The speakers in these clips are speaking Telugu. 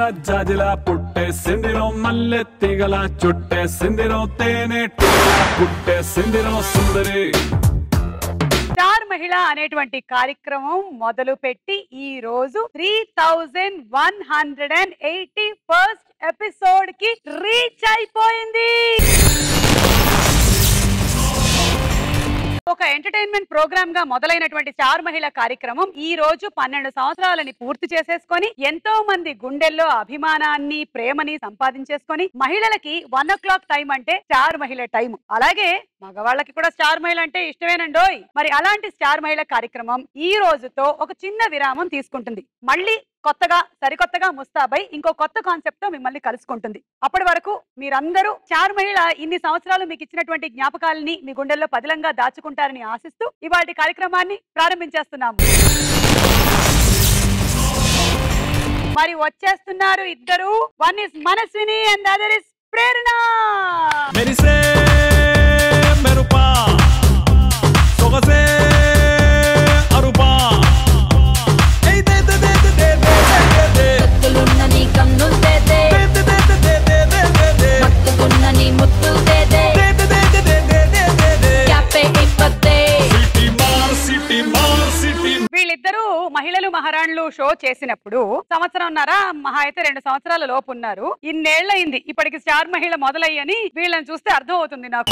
సన్న జాజిలా పుట్టేసిందిరో మల్లె తీగల చుట్టేసిందిరో తేనె పుట్టేసిందిరో సుందరి. స్టార్ మహిళ అనేటువంటి కార్యక్రమం మొదలు పెట్టి ఈ రోజు 3181st ఎపిసోడ్ కి రీచ్ అయిపోయింది. ఒక ఎంటర్టైన్మెంట్ ప్రోగ్రామ్ గా మొదలైనటువంటి స్టార్ మహిళ కార్యక్రమం ఈ రోజు 12 సంవత్సరాలని పూర్తి చేసేసుకొని ఎంతో మంది గుండెల్లో అభిమానాన్ని ప్రేమని సంపాదించేసుకొని మహిళలకి 1 o'clock టైం అంటే స్టార్ మహిళ టైం, అలాగే మగవాళ్ళకి కూడా స్టార్ మహిళ అంటే ఇష్టమేనండోయ్. మరి అలాంటి స్టార్ మహిళ కార్యక్రమం ఈ రోజుతో ఒక చిన్న విరామం తీసుకుంటుంది. మళ్ళీ కొత్తగా సరికొత్తగా ముస్తాబై ఇంకో కొత్త కాన్సెప్ట్ తో మిమ్మల్ని కలుసుకుంటుంది. అప్పటి వరకు మీరందరూ స్టార్ మహిళ ఇన్ని సంవత్సరాలు మీకు ఇచ్చినటువంటి జ్ఞాపకాలని మీ గుండెల్లో పదిలంగా దాచుకుంటారని ఆశిస్తూ ఇవాళ కార్యక్రమాన్ని ప్రారంభించేస్తున్నాము. మరి వచ్చేస్తున్నారు ఇద్దరు. One is Manaswini and other is Prerana. వీళ్ళిద్దరూ మహిళలు మహారాణులు షో చేసినప్పుడు సంవత్సరంన్నర మహా అయితే 2 సంవత్సరాల లోపు ఉన్నారు. ఇన్నేళ్లయింది ఇప్పటికి స్టార్ మహిళ మొదలయ్యని వీళ్ళని చూస్తే అర్థం అవుతుంది నాకు.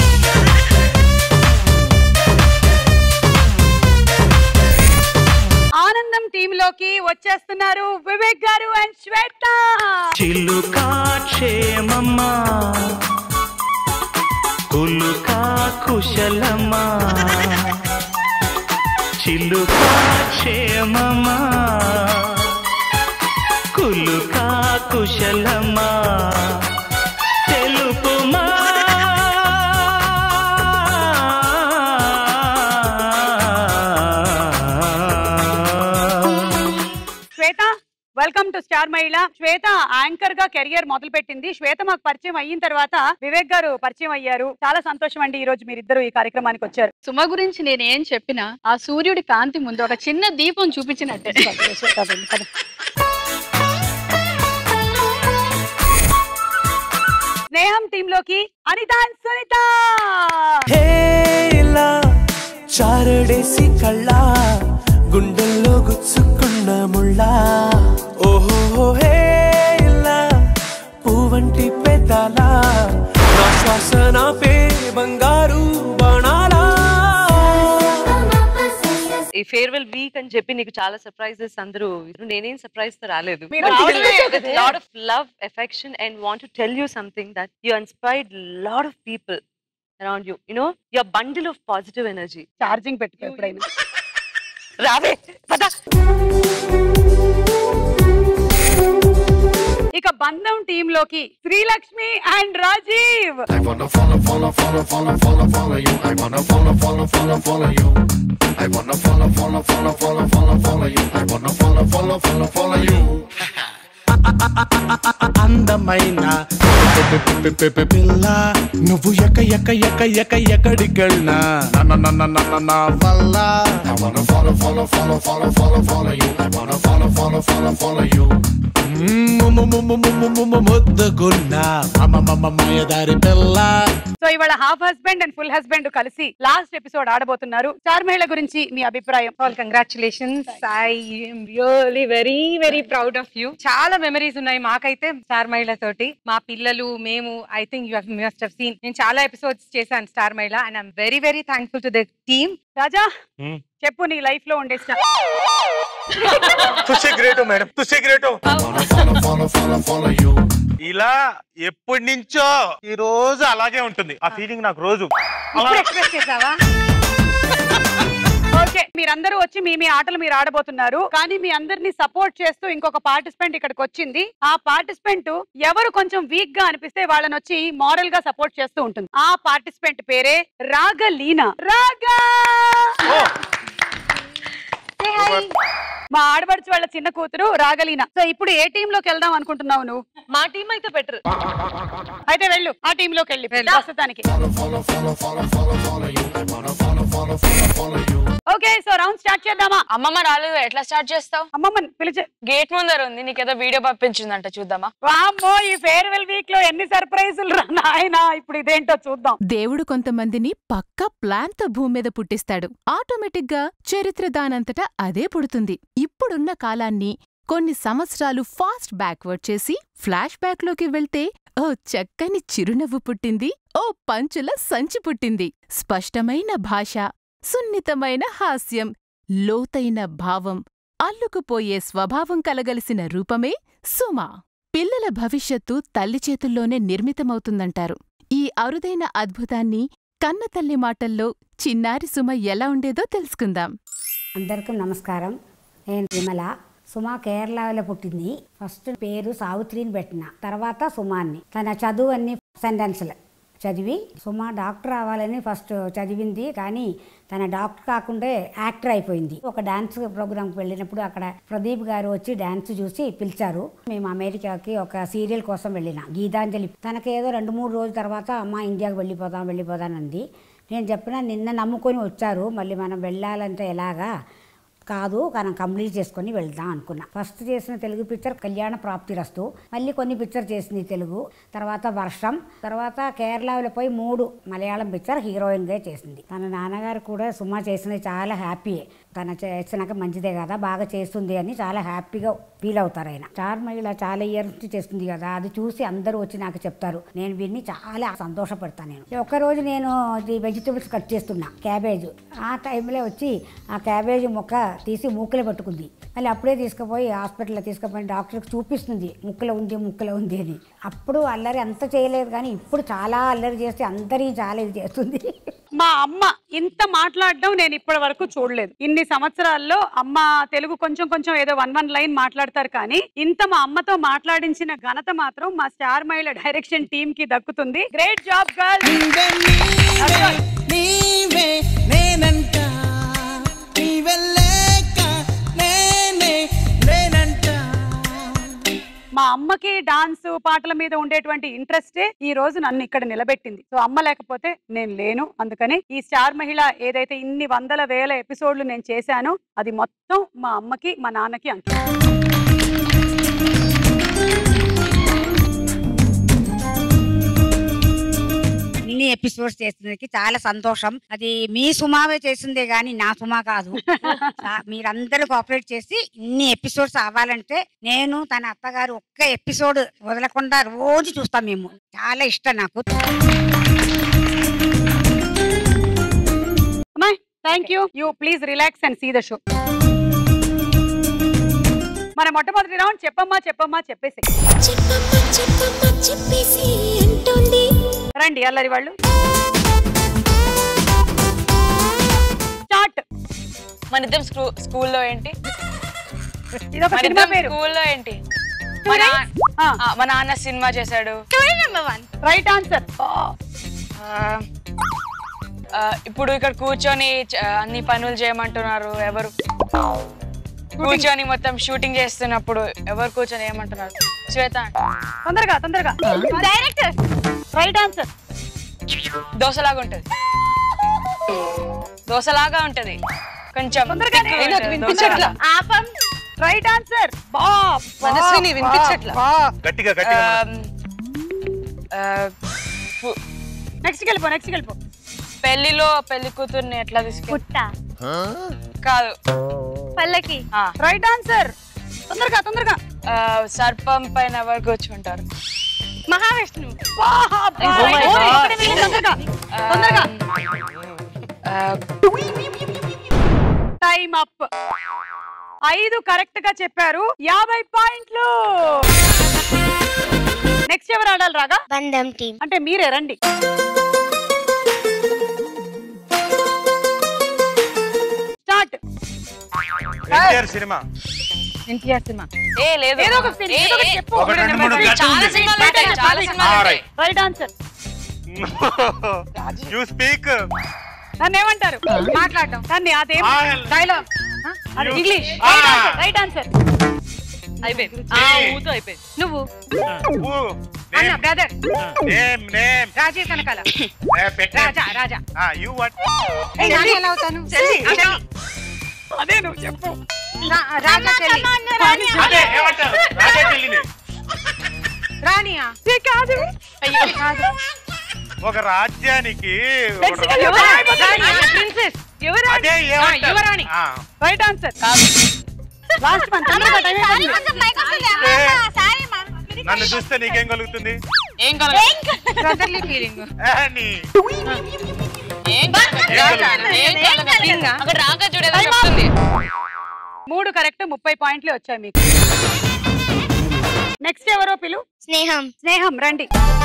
ఆనందం టీమ్ లోకి వచ్చేస్తున్నారు వివేక్ గారు అండ్ శ్వేత. చిలుకా క్షేమమ్మా కులుకా కుశలమా, చిలుకా క్షేమమా కులుకా కుశలమా తెలుపుమా. శ్వేత, వెల్కమ్ టు స్టార్ మహిళ. శ్వేత యాంకర్ గా కెరియర్ మొదలు పెట్టింది. శ్వేత మాకు పరిచయం అయిన తర్వాత వివేక్ గారు పరిచయం అయ్యారు. చాలా సంతోషం అండి ఈ రోజు మీరిద్దరు ఈ కార్యక్రమానికి వచ్చారు. సుమ గురించి నేను ఏం చెప్పినా ఆ సూర్యుడి కాంతి ముందు ఒక చిన్న దీపం చూపించినట్టే. స్నేహం టీమ్ లోకి అనిత అండ్ సునీత. చారడేసి కళ్ళ గుండెల్లో గుచ్చుకున్న ముళ్ళా, ఓహో హే ఇలా పువ్వంటి పెదాలా, నా శ్వాస నా పే బంగారు బాణాలా. ఈ ఫేర్వెల్ వీక్ అని చెప్పి నీకు చాలా సర్ప్రైజెస్ అందరూ, నేనేం సర్ప్రైజ్ తో రాలేదు. Lot of love, affection and want to tell you something that you inspired lot of people around you. You know your bundle of positive energy. Charging పెట్టుకో ఎప్పుడైనా. రావే పద. ఇక బంధం టీమ్ లోకి Srilakshmi and Rajeev. I wanna follow you. I wanna follow you. I wanna follow you. I wanna follow you. అందమైన పిల్ల నువ్వు ఎక్కడికెళ్ళినా నా వల్ల. I wanna follow you. I wanna follow you. ముద్దుగున్నా మాయదారి పిల్ల. సో ఇవాళ half husband and full husband కలిసి లాస్ట్ ఎపిసోడ్ ఆడబోతున్నారు. స్టార్ మహిళ గురించి మీ అభిప్రాయం? Congratulations. I am really very very proud of you. చాలా మెమరీస్ ఉన్నాయి మాకైతే స్టార్ మహిళ తోటి. మా పిల్లలు, మేము, I think you must have seen. నేను చాలా ఎపిసోడ్స్ చేశాను star Mahila and I'm very very thankful to the team. Raja చెప్పు నీ లైఫ్ లో ఉండే స్టార్. ఇలా ఎప్పటి నుంచో ఈ రోజు అలాగే ఉంటుంది ఆ ఫీలింగ్ నాకు రోజు. ఎక్స్ప్రెస్ చేసావా? ఓకే, మీరందరూ వచ్చి మీ ఆటలు మీరు ఆడబోతున్నారు. కానీ మీ అందరినీ సపోర్ట్ చేస్తూ ఇంకొక పార్టిసిపెంట్ ఇక్కడికి వచ్చింది. ఆ పార్టిసిపెంట్ ఎవరు కొంచెం వీక్ గా అనిపిస్తే వాళ్ళని వచ్చి మారల్ గా సపోర్ట్ చేస్తూ ఉంటుంది. ఆ పార్టిసిపెంట్ పేరే రాగలీనా. రాగా మా ఆడబడుచు వాళ్ళ చిన్న కూతురు రాగలీనా. సో ఇప్పుడు ఏ టీమ్ లోకి వెళ్దాం అనుకుంటున్నావు నువ్వు? మా టీం అయితే బెటర్. అయితే వెళ్ళు, ఆ టీమ్ లోకి వెళ్ళి ప్రస్తుతానికి. ఓకే, సో రౌండ్ స్టార్ట్ చేద్దామా? అమ్మమ్మ రాలేదు, ఎట్లా స్టార్ట్ చేస్తావు? అమ్మమ్మ పిలిచే. గేట్ ముందర ఉంది, నీకేదో వీడియో పంపించిందంట, చూద్దామా? వామ్మో, ఈ ఫేర్వెల్ వీక్ లో ఎన్ని సర్ప్రైజులు రా నాయనా. ఇప్పుడు ఇదేంటో చూద్దాం. దేవుడు కొంతమందిని పక్కా ప్లాన్ తో భూమి మీద పుట్టిస్తాడు. ఆటోమేటిక్ గా చరిత్ర దానంతటా అదే పుడుతుంది. ఇప్పుడున్న కాలాన్ని కొన్ని సంవత్సరాలు ఫాస్ట్ బ్యాక్వర్డ్ చేసి ఫ్లాష్ బ్యాక్ లోకి వెళ్తే ఓ చక్కని చిరునవ్వు పుట్టింది, ఓ పంచుల సంచి పుట్టింది. స్పష్టమైన భాష, సున్నితమైన హాస్యం, లోతైన భావం, అల్లుకుపోయే స్వభావం కలగలిసిన రూపమే సుమ. పిల్లల భవిష్యత్తు తల్లి చేతుల్లోనే నిర్మితమవుతుందంటారు. ఈ అరుదైన అద్భుతాన్ని కన్నతల్లి మాటల్లో చిన్నారి సుమ ఎలా ఉండేదో తెలుసుకుందాం. అందరికీ నమస్కారం. నేను విమల. సుమ కేరళలో పుట్టింది. ఫస్ట్ పేరు సావిత్రిని పెట్టిన, తర్వాత సుమాన్ని. తన చదువు అన్ని సెంటెన్స్లు చదివి సుమ డాక్టర్ అవ్వాలని ఫస్ట్ చదివింది. కానీ తన డాక్టర్ కాకుండా యాక్టర్ అయిపోయింది. ఒక డాన్స్ ప్రోగ్రామ్కి వెళ్ళినప్పుడు అక్కడ ప్రదీప్ గారు వచ్చి డాన్స్ చూసి పిలిచారు. మేము అమెరికాకి ఒక సీరియల్ కోసం వెళ్ళిన, గీతాంజలి. తనకేదో 2-3 రోజుల తర్వాత అమ్మ ఇండియాకి వెళ్ళిపోదానంది. నేను చెప్పిన నిన్న నమ్ముకొని వచ్చారు, మళ్ళీ మనం వెళ్ళాలంటే ఎలాగా కాదు, మనం కంప్లీట్ చేసుకొని వెళ్దాం అనుకున్నా. ఫస్ట్ చేసిన తెలుగు పిక్చర్ కళ్యాణ ప్రాప్తిరస్తు. మళ్ళీ కొన్ని పిక్చర్ చేసింది తెలుగు, తర్వాత వర్షం, తర్వాత కేరళలో పోయి 3 మలయాళం పిక్చర్ హీరోయిన్గా చేసింది. తన నాన్నగారు కూడా సుమ చేసినది చాలా హ్యాపీయే. తన చేసినాక మంచిదే కదా, బాగా చేస్తుంది అని చాలా హ్యాపీగా ఫీల్ అవుతారు ఆయన. స్టార్ మహిళ చాలా ఇయర్స్ నుంచి చేస్తుంది కదా, అది చూసి అందరూ వచ్చి నాకు చెప్తారు. నేను విని చాలా సంతోషపడతాను. నేను ఒకరోజు నేను వెజిటబుల్స్ కట్ చేస్తున్నా, క్యాబేజ్. ఆ టైంలో వచ్చి ఆ క్యాబేజ్ మొక్క తీసి మూక్కలు పట్టుకుంది. మళ్ళీ అప్పుడే తీసుకుపోయి హాస్పిటల్లో తీసుకుపోయి డాక్టర్కి చూపిస్తుంది, ముక్కలు ఉంది అని. అప్పుడు అల్లరి అంత చేయలేదు, కానీ ఇప్పుడు చాలా అల్లరి చేస్తే అందరికీ చాలా ఇది చేస్తుంది. మా అమ్మ ఇంత మాట్లాడడం నేను ఇప్పటి వరకు చూడలేదు. ఇన్ని సంవత్సరాల్లో అమ్మ తెలుగు కొంచెం ఏదో 1 లైన్ మాట్లాడతారు, కానీ ఇంత మా అమ్మతో మాట్లాడించిన ఘనత మాత్రం మా స్టార్ మహిళ డైరెక్షన్ టీమ్ కి దక్కుతుంది. Great job girl. మా అమ్మకి డాన్స్ పాటల మీద ఉండేటువంటి ఇంట్రెస్టే ఈ రోజు నన్ను ఇక్కడ నిలబెట్టింది. సో అమ్మ లేకపోతే నేను లేను. అందుకని ఈ స్టార్ మహిళ ఏదైతే ఇన్ని 100,000 ఎపిసోడ్లు నేను చేశానో అది మొత్తం మా అమ్మకి మా నాన్నకి అంకితం. ఇన్ని ఎపిసోడ్స్ చేసినందుకు చాలా సంతోషం. అది మీ సుమావే చేసిందే గాని నా సుమా కాదు. మీరందరూ కోఆపరేట్ చేసి ఇన్ని ఎపిసోడ్స్ అవ్వాలంటే నేను తన అత్తగారు ఒక్క ఎపిసోడ్ వదలకుండా రోజు చూస్తాం. మేము చాలా ఇష్టం నాకు. Thank you. You please relax and see the show. మన మొట్టమొదటి రౌండ్ చెప్పమ్మా చెప్పేసి రండి అల్లరి వాళ్ళు. స్టార్ట్. మన ఇద్దరం స్కూల్లో ఏంటి? ఇదొక సినిమా పేరు. స్కూల్లో ఏంటి? మా నాన్న సినిమా చేశాడు. Right answer. ఇప్పుడు ఇక్కడ కూర్చొని అన్ని పనులు చేయమంటున్నారు. ఎవరు కూర్చొని మొత్తం షూటింగ్ చేస్తున్నప్పుడు ఎవరు కూర్చొని ఏమంటున్నారు? శ్వేత. తొందరగా డైరెక్టర్. Right answer. దోశలాగా ఉంటది కొంచెం. Right answer. నెక్స్ట్ వెళ్ళిపో. పెళ్లిలో పెళ్లి కూతుర్ని ఎట్లా తీసుకెళ్తా? కాదు, పల్లకి. Right answer. తొందరగా. సర్పం పైన ఎవరు కూర్చుంటారు? మహావిష్ణువు. Time up. 5 కరెక్ట్ గా చెప్పారు. 50 పాయింట్లు. నెక్స్ట్ ఎవరు ఆడాలి? రాగా బంధం టీం. అంటే మీరే రండి. స్టార్ట్. ఎన్టీఆర్ సినిమా. ఏదో ఒక చెప్పు. చాలా సినిమాలు. Right answer. You speak. నన్ను ఏమంటారు? మాట్లాడటం. దాన్ని అదేం డైలాగ్. ఇంగ్లీష్ రైట్ ఆన్సర్ అయిపోయింది ఊతో అయిపోయింది నువ్వు అన్న బ్రదర్ నేమ్ నేమ్ రాజే కనకాల రాజా రాజా యు వాట్ నేను ఎలా అవుతాను అదే నువ్వు చెప్పు రాజా చెల్లి అదే ఏమంటారు రాజా చెల్లిని రాణియా కాదు అయ్యో కాదు ఒక రాజ్యానికి ప్రిన్సెస్ అదే ఏమంటారు యువరాణి రైట్ ఆన్సర్ లాస్ట్ వన్ నన్ను చూస్తే నీకేం కలుగుతుంది ఏం కావాలి బ్రదర్లీ ఫీలింగ్ అక్కడ రాగా చూడేలా చెప్తుంది 3 కరెక్ట్ 30 పాయింట్లు వచ్చాయి మీకు నెక్స్ట్ ఎవరో పిలు స్నేహం రండి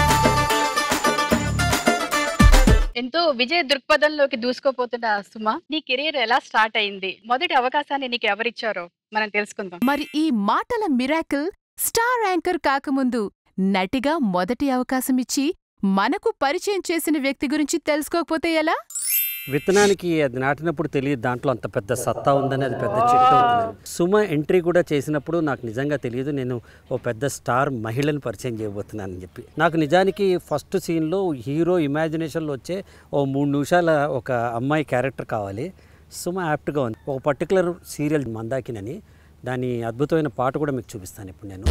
ఎంతో విజయ దృక్పథంలోకి దూసుకోపోతున్న సుమ నీ కెరీర్ ఎలా స్టార్ట్ అయింది మొదటి అవకాశాన్ని నీకు ఎవరిచ్చారో మనం తెలుసుకుందాం మరి ఈ మాటల మిరాకిల్ స్టార్ యాంకర్ కాకముందు నటిగా మొదటి అవకాశమిచ్చి మనకు పరిచయం చేసిన వ్యక్తి గురించి తెలుసుకోకపోతే ఎలా? విత్తనానికి అది నాటినప్పుడు తెలియదు దాంట్లో అంత పెద్ద సత్తా ఉందని, అది పెద్ద చెట్టు అవుతుందని. సుమ ఎంట్రీ కూడా చేసినప్పుడు నాకు నిజంగా తెలియదు నేను ఓ పెద్ద స్టార్ మహిళను పరిచయం చేయబోతున్నానని చెప్పి. నాకు నిజానికి ఫస్ట్ సీన్లో హీరో ఇమాజినేషన్లో వచ్చే ఓ 3 నిమిషాల ఒక అమ్మాయి క్యారెక్టర్ కావాలి. సుమ యాప్ట్గా ఉంది. ఒక పర్టికులర్ సీరియల్ మందాకినని, దాని అద్భుతమైన పాట కూడా మీకు చూపిస్తాను ఇప్పుడు నేను.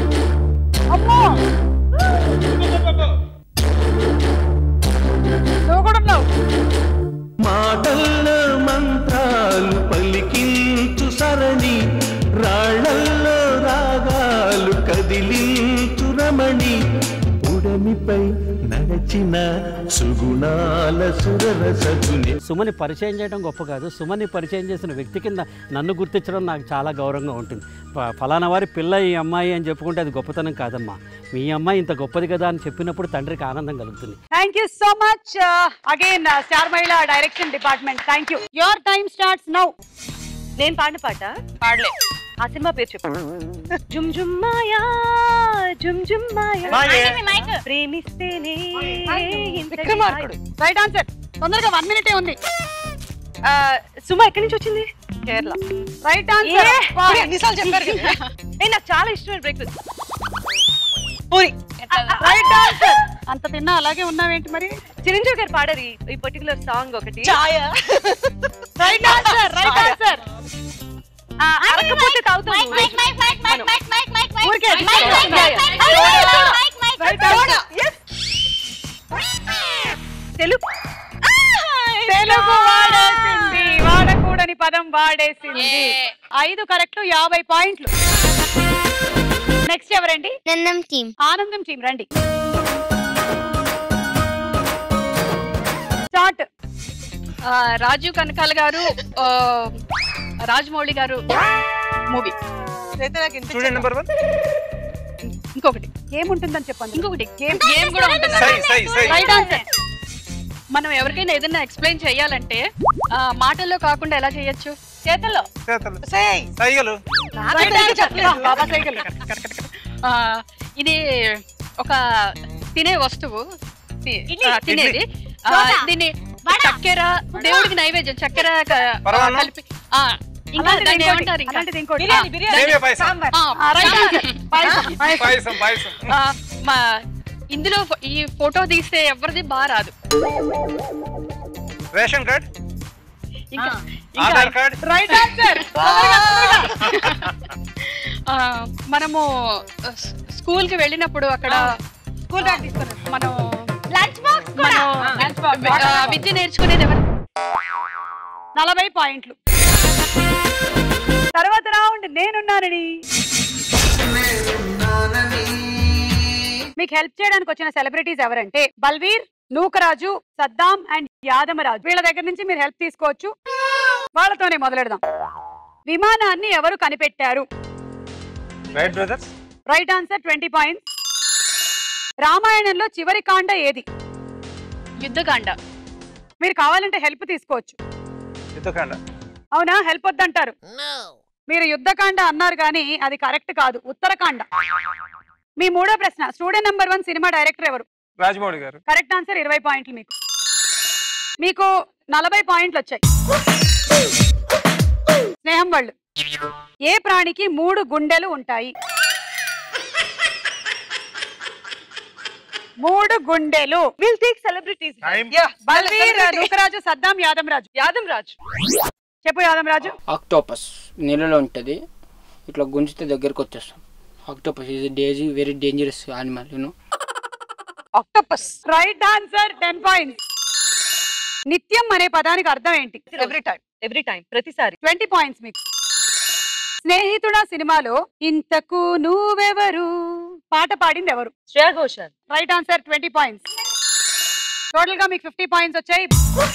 మాటల్లో మంత్రాలు పలికించు సరణి, రాళ్ళల్లో రాగాలు కదిలించు రమణి, ఉడమిపై నడచిన సుగుణాల సురరసగుని. సుమని పరిచయం చేయడం గొప్ప కాదు, సుమని పరిచయం చేసిన వ్యక్తి కింద నన్ను గుర్తించడం నాకు చాలా గౌరవంగా ఉంటుంది. ఫలానా వారి పిల్ల ఈ అమ్మాయి అని చెప్పుకుంటే అది గొప్పతనం కాదమ్మా. మీ అమ్మాయి ఇంత గొప్పది కదా అని చెప్పినప్పుడు తండ్రికి ఆనందం కలుగుతుంది. Thank you so much again star Mahila direction department. Thank you. Your time starts now. నేను పాడిన పాట పాడలే. ఆ సినిమా పేరు చెప్పు. జుమ్ జుమ్ మాయా జుమ్ జుమ్ మాయా ప్రేమిస్తేనే విక్రమార్కుడు. Right answer. తొందరగా 1 మినిటే ఉంది. సుమా ఎక్కడి నుంచి వచ్చింది? కేరళ. Right answer. ఎన్నిసార్లు చెప్పారు కదా. నాకు చాలా ఇష్టమైన బ్రేక్ఫాస్ట్ పూరి. Right answer. అంత తిన్నా అలాగే ఉన్నావేంటి మరి? చిరంజీవి గారు పాడారు ఈ పర్టికులర్ సాంగ్ ఒకటి. Right answer. Right answer. అరకపోతే తాగుతాం. తెలుగు వాడేసింది. వాడకూడని పదం వాడేసింది. 5 కరెక్ట్ 50 పాయింట్లు. నెక్స్ట్ ఎవరండి? ఆనందం టీమ్ రండి. స్టార్ట్. రాజీవ్ కనకాల గారు రాజమౌళి గారు మూవీ. Student number 1. ఇంకొకటి ఏముంటుందని చెప్పండి. ఇంకొకటి గేమ్ కూడా ఉంటుంది. Right answer. మనం ఎవరికైనా ఏదైనా ఎక్స్ప్లెయిన్ చేయాలంటే మాటల్లో కాకుండా ఎలా చేయొచ్చు? చేతల్లో. సైగలు. ఇది ఒక తినే వస్తువు, తినేది. దీన్ని చక్కెర, దేవుడికి నైవేద్యం చక్కెర కలిపి ఇంకా దాన్ని ఏమంటారు? ఇంకా ఇందులో ఈ ఫోటో తీస్తే ఎవరిది బాగా రాదు. రేషన్ కార్డ్, ఇంకా ఆధార్ కార్డ్. Right answer. మనము స్కూల్ కి వెళ్ళినప్పుడు అక్కడ స్కూల్ బ్యాగ్ తీసుకున్నాం. మనం విద్య నేర్చుకునేది ఎవరు? 40 పాయింట్లు. తర్వాత రౌండ్ నేనున్నానని. మీకు హెల్ప్ చేయడానికి వచ్చిన సెలబ్రిటీస్ ఎవరంటే బల్వీర్, నూకరాజు, సద్దాం అండ్ యాదమరాజు. వీళ్ళ దగ్గర నుంచి మీరు హెల్ప్ తీసుకోవచ్చు. వాళ్ళతోనే మొదలెడదాం. విమానాన్ని ఎవరు కనిపెట్టారు? Wright brothers. Right answer. 20 points. రామాయణంలో చివరి కాండ ఏది? యుద్ధకాండ. మీరు కావాలంటే హెల్ప్ తీసుకోవచ్చు. యుద్ధకాండ. అవునా? హెల్ప్ వద్దంటారు. మీరు యుద్ధకాండ అన్నారు కానీ అది కరెక్ట్ కాదు, ఉత్తరకాండ. మీ 3వ ప్రశ్న. స్టూడెంట్ నెంబర్ 1 సినిమా డైరెక్టర్ ఎవరు? రాజమౌళి గారు. Correct answer. 20 పాయింట్లు. మీకు 40 పాయింట్లు వచ్చాయి. స్నేహం వాళ్ళు. ఏ ప్రాణికి 3 గుండెలు ఉంటాయి? 3 గుండెలు. Will take celebrities. Balveer, Nookaraju, Saddam, Yadam Raju. చెప్పు యాదం రాజు. ఆక్టోపస్ నీళ్ళలో ఉంటుంది, ఇట్లా గుంజితే దగ్గరకు వచ్చేస్తాం. Octopus is very dangerous animal, you know. Octopus. Right answer, 10 points. నిత్యం అనే పదానికి అర్థం ఏంటి? ఎవ్రీ టైం, ప్రతిసారి. 20 పాయింట్స్ మీకు. స్నేహితుడా సినిమాలో ఇంతకు నువ్వెవరు పాట పాడింది ఎవరు? Shreya Ghoshal. Right answer, 20 points. Total గా మీకు 50 పాయింట్స్ వచ్చాయి.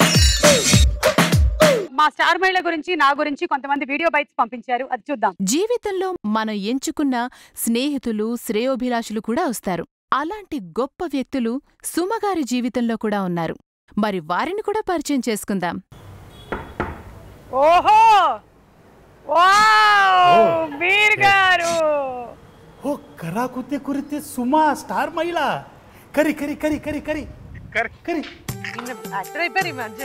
మా స్టార్ మహిళ గురించి, నా గురించి కొంతమంది వీడియో బైట్స్ పంపించారు, అది చూద్దాం. జీవితంలో మనం ఎంచుకున్న స్నేహితులు, శ్రేయోభిలాషులు కూడా వస్తారు. అలాంటి గొప్ప వ్యక్తులు సుమగారి జీవితంలో కూడా ఉన్నారు. మరి వారిని కూడా పరిచయం చేసుకుందాం. ఓహో, వావ్, మీర్ గారు. ఓ కరాకుతే కురితే సుమా స్టార్ మహిళ. కరి కరి కరి కరి కరి కరి. యాక్టర్ అయిపోయారు ఈ మధ్య.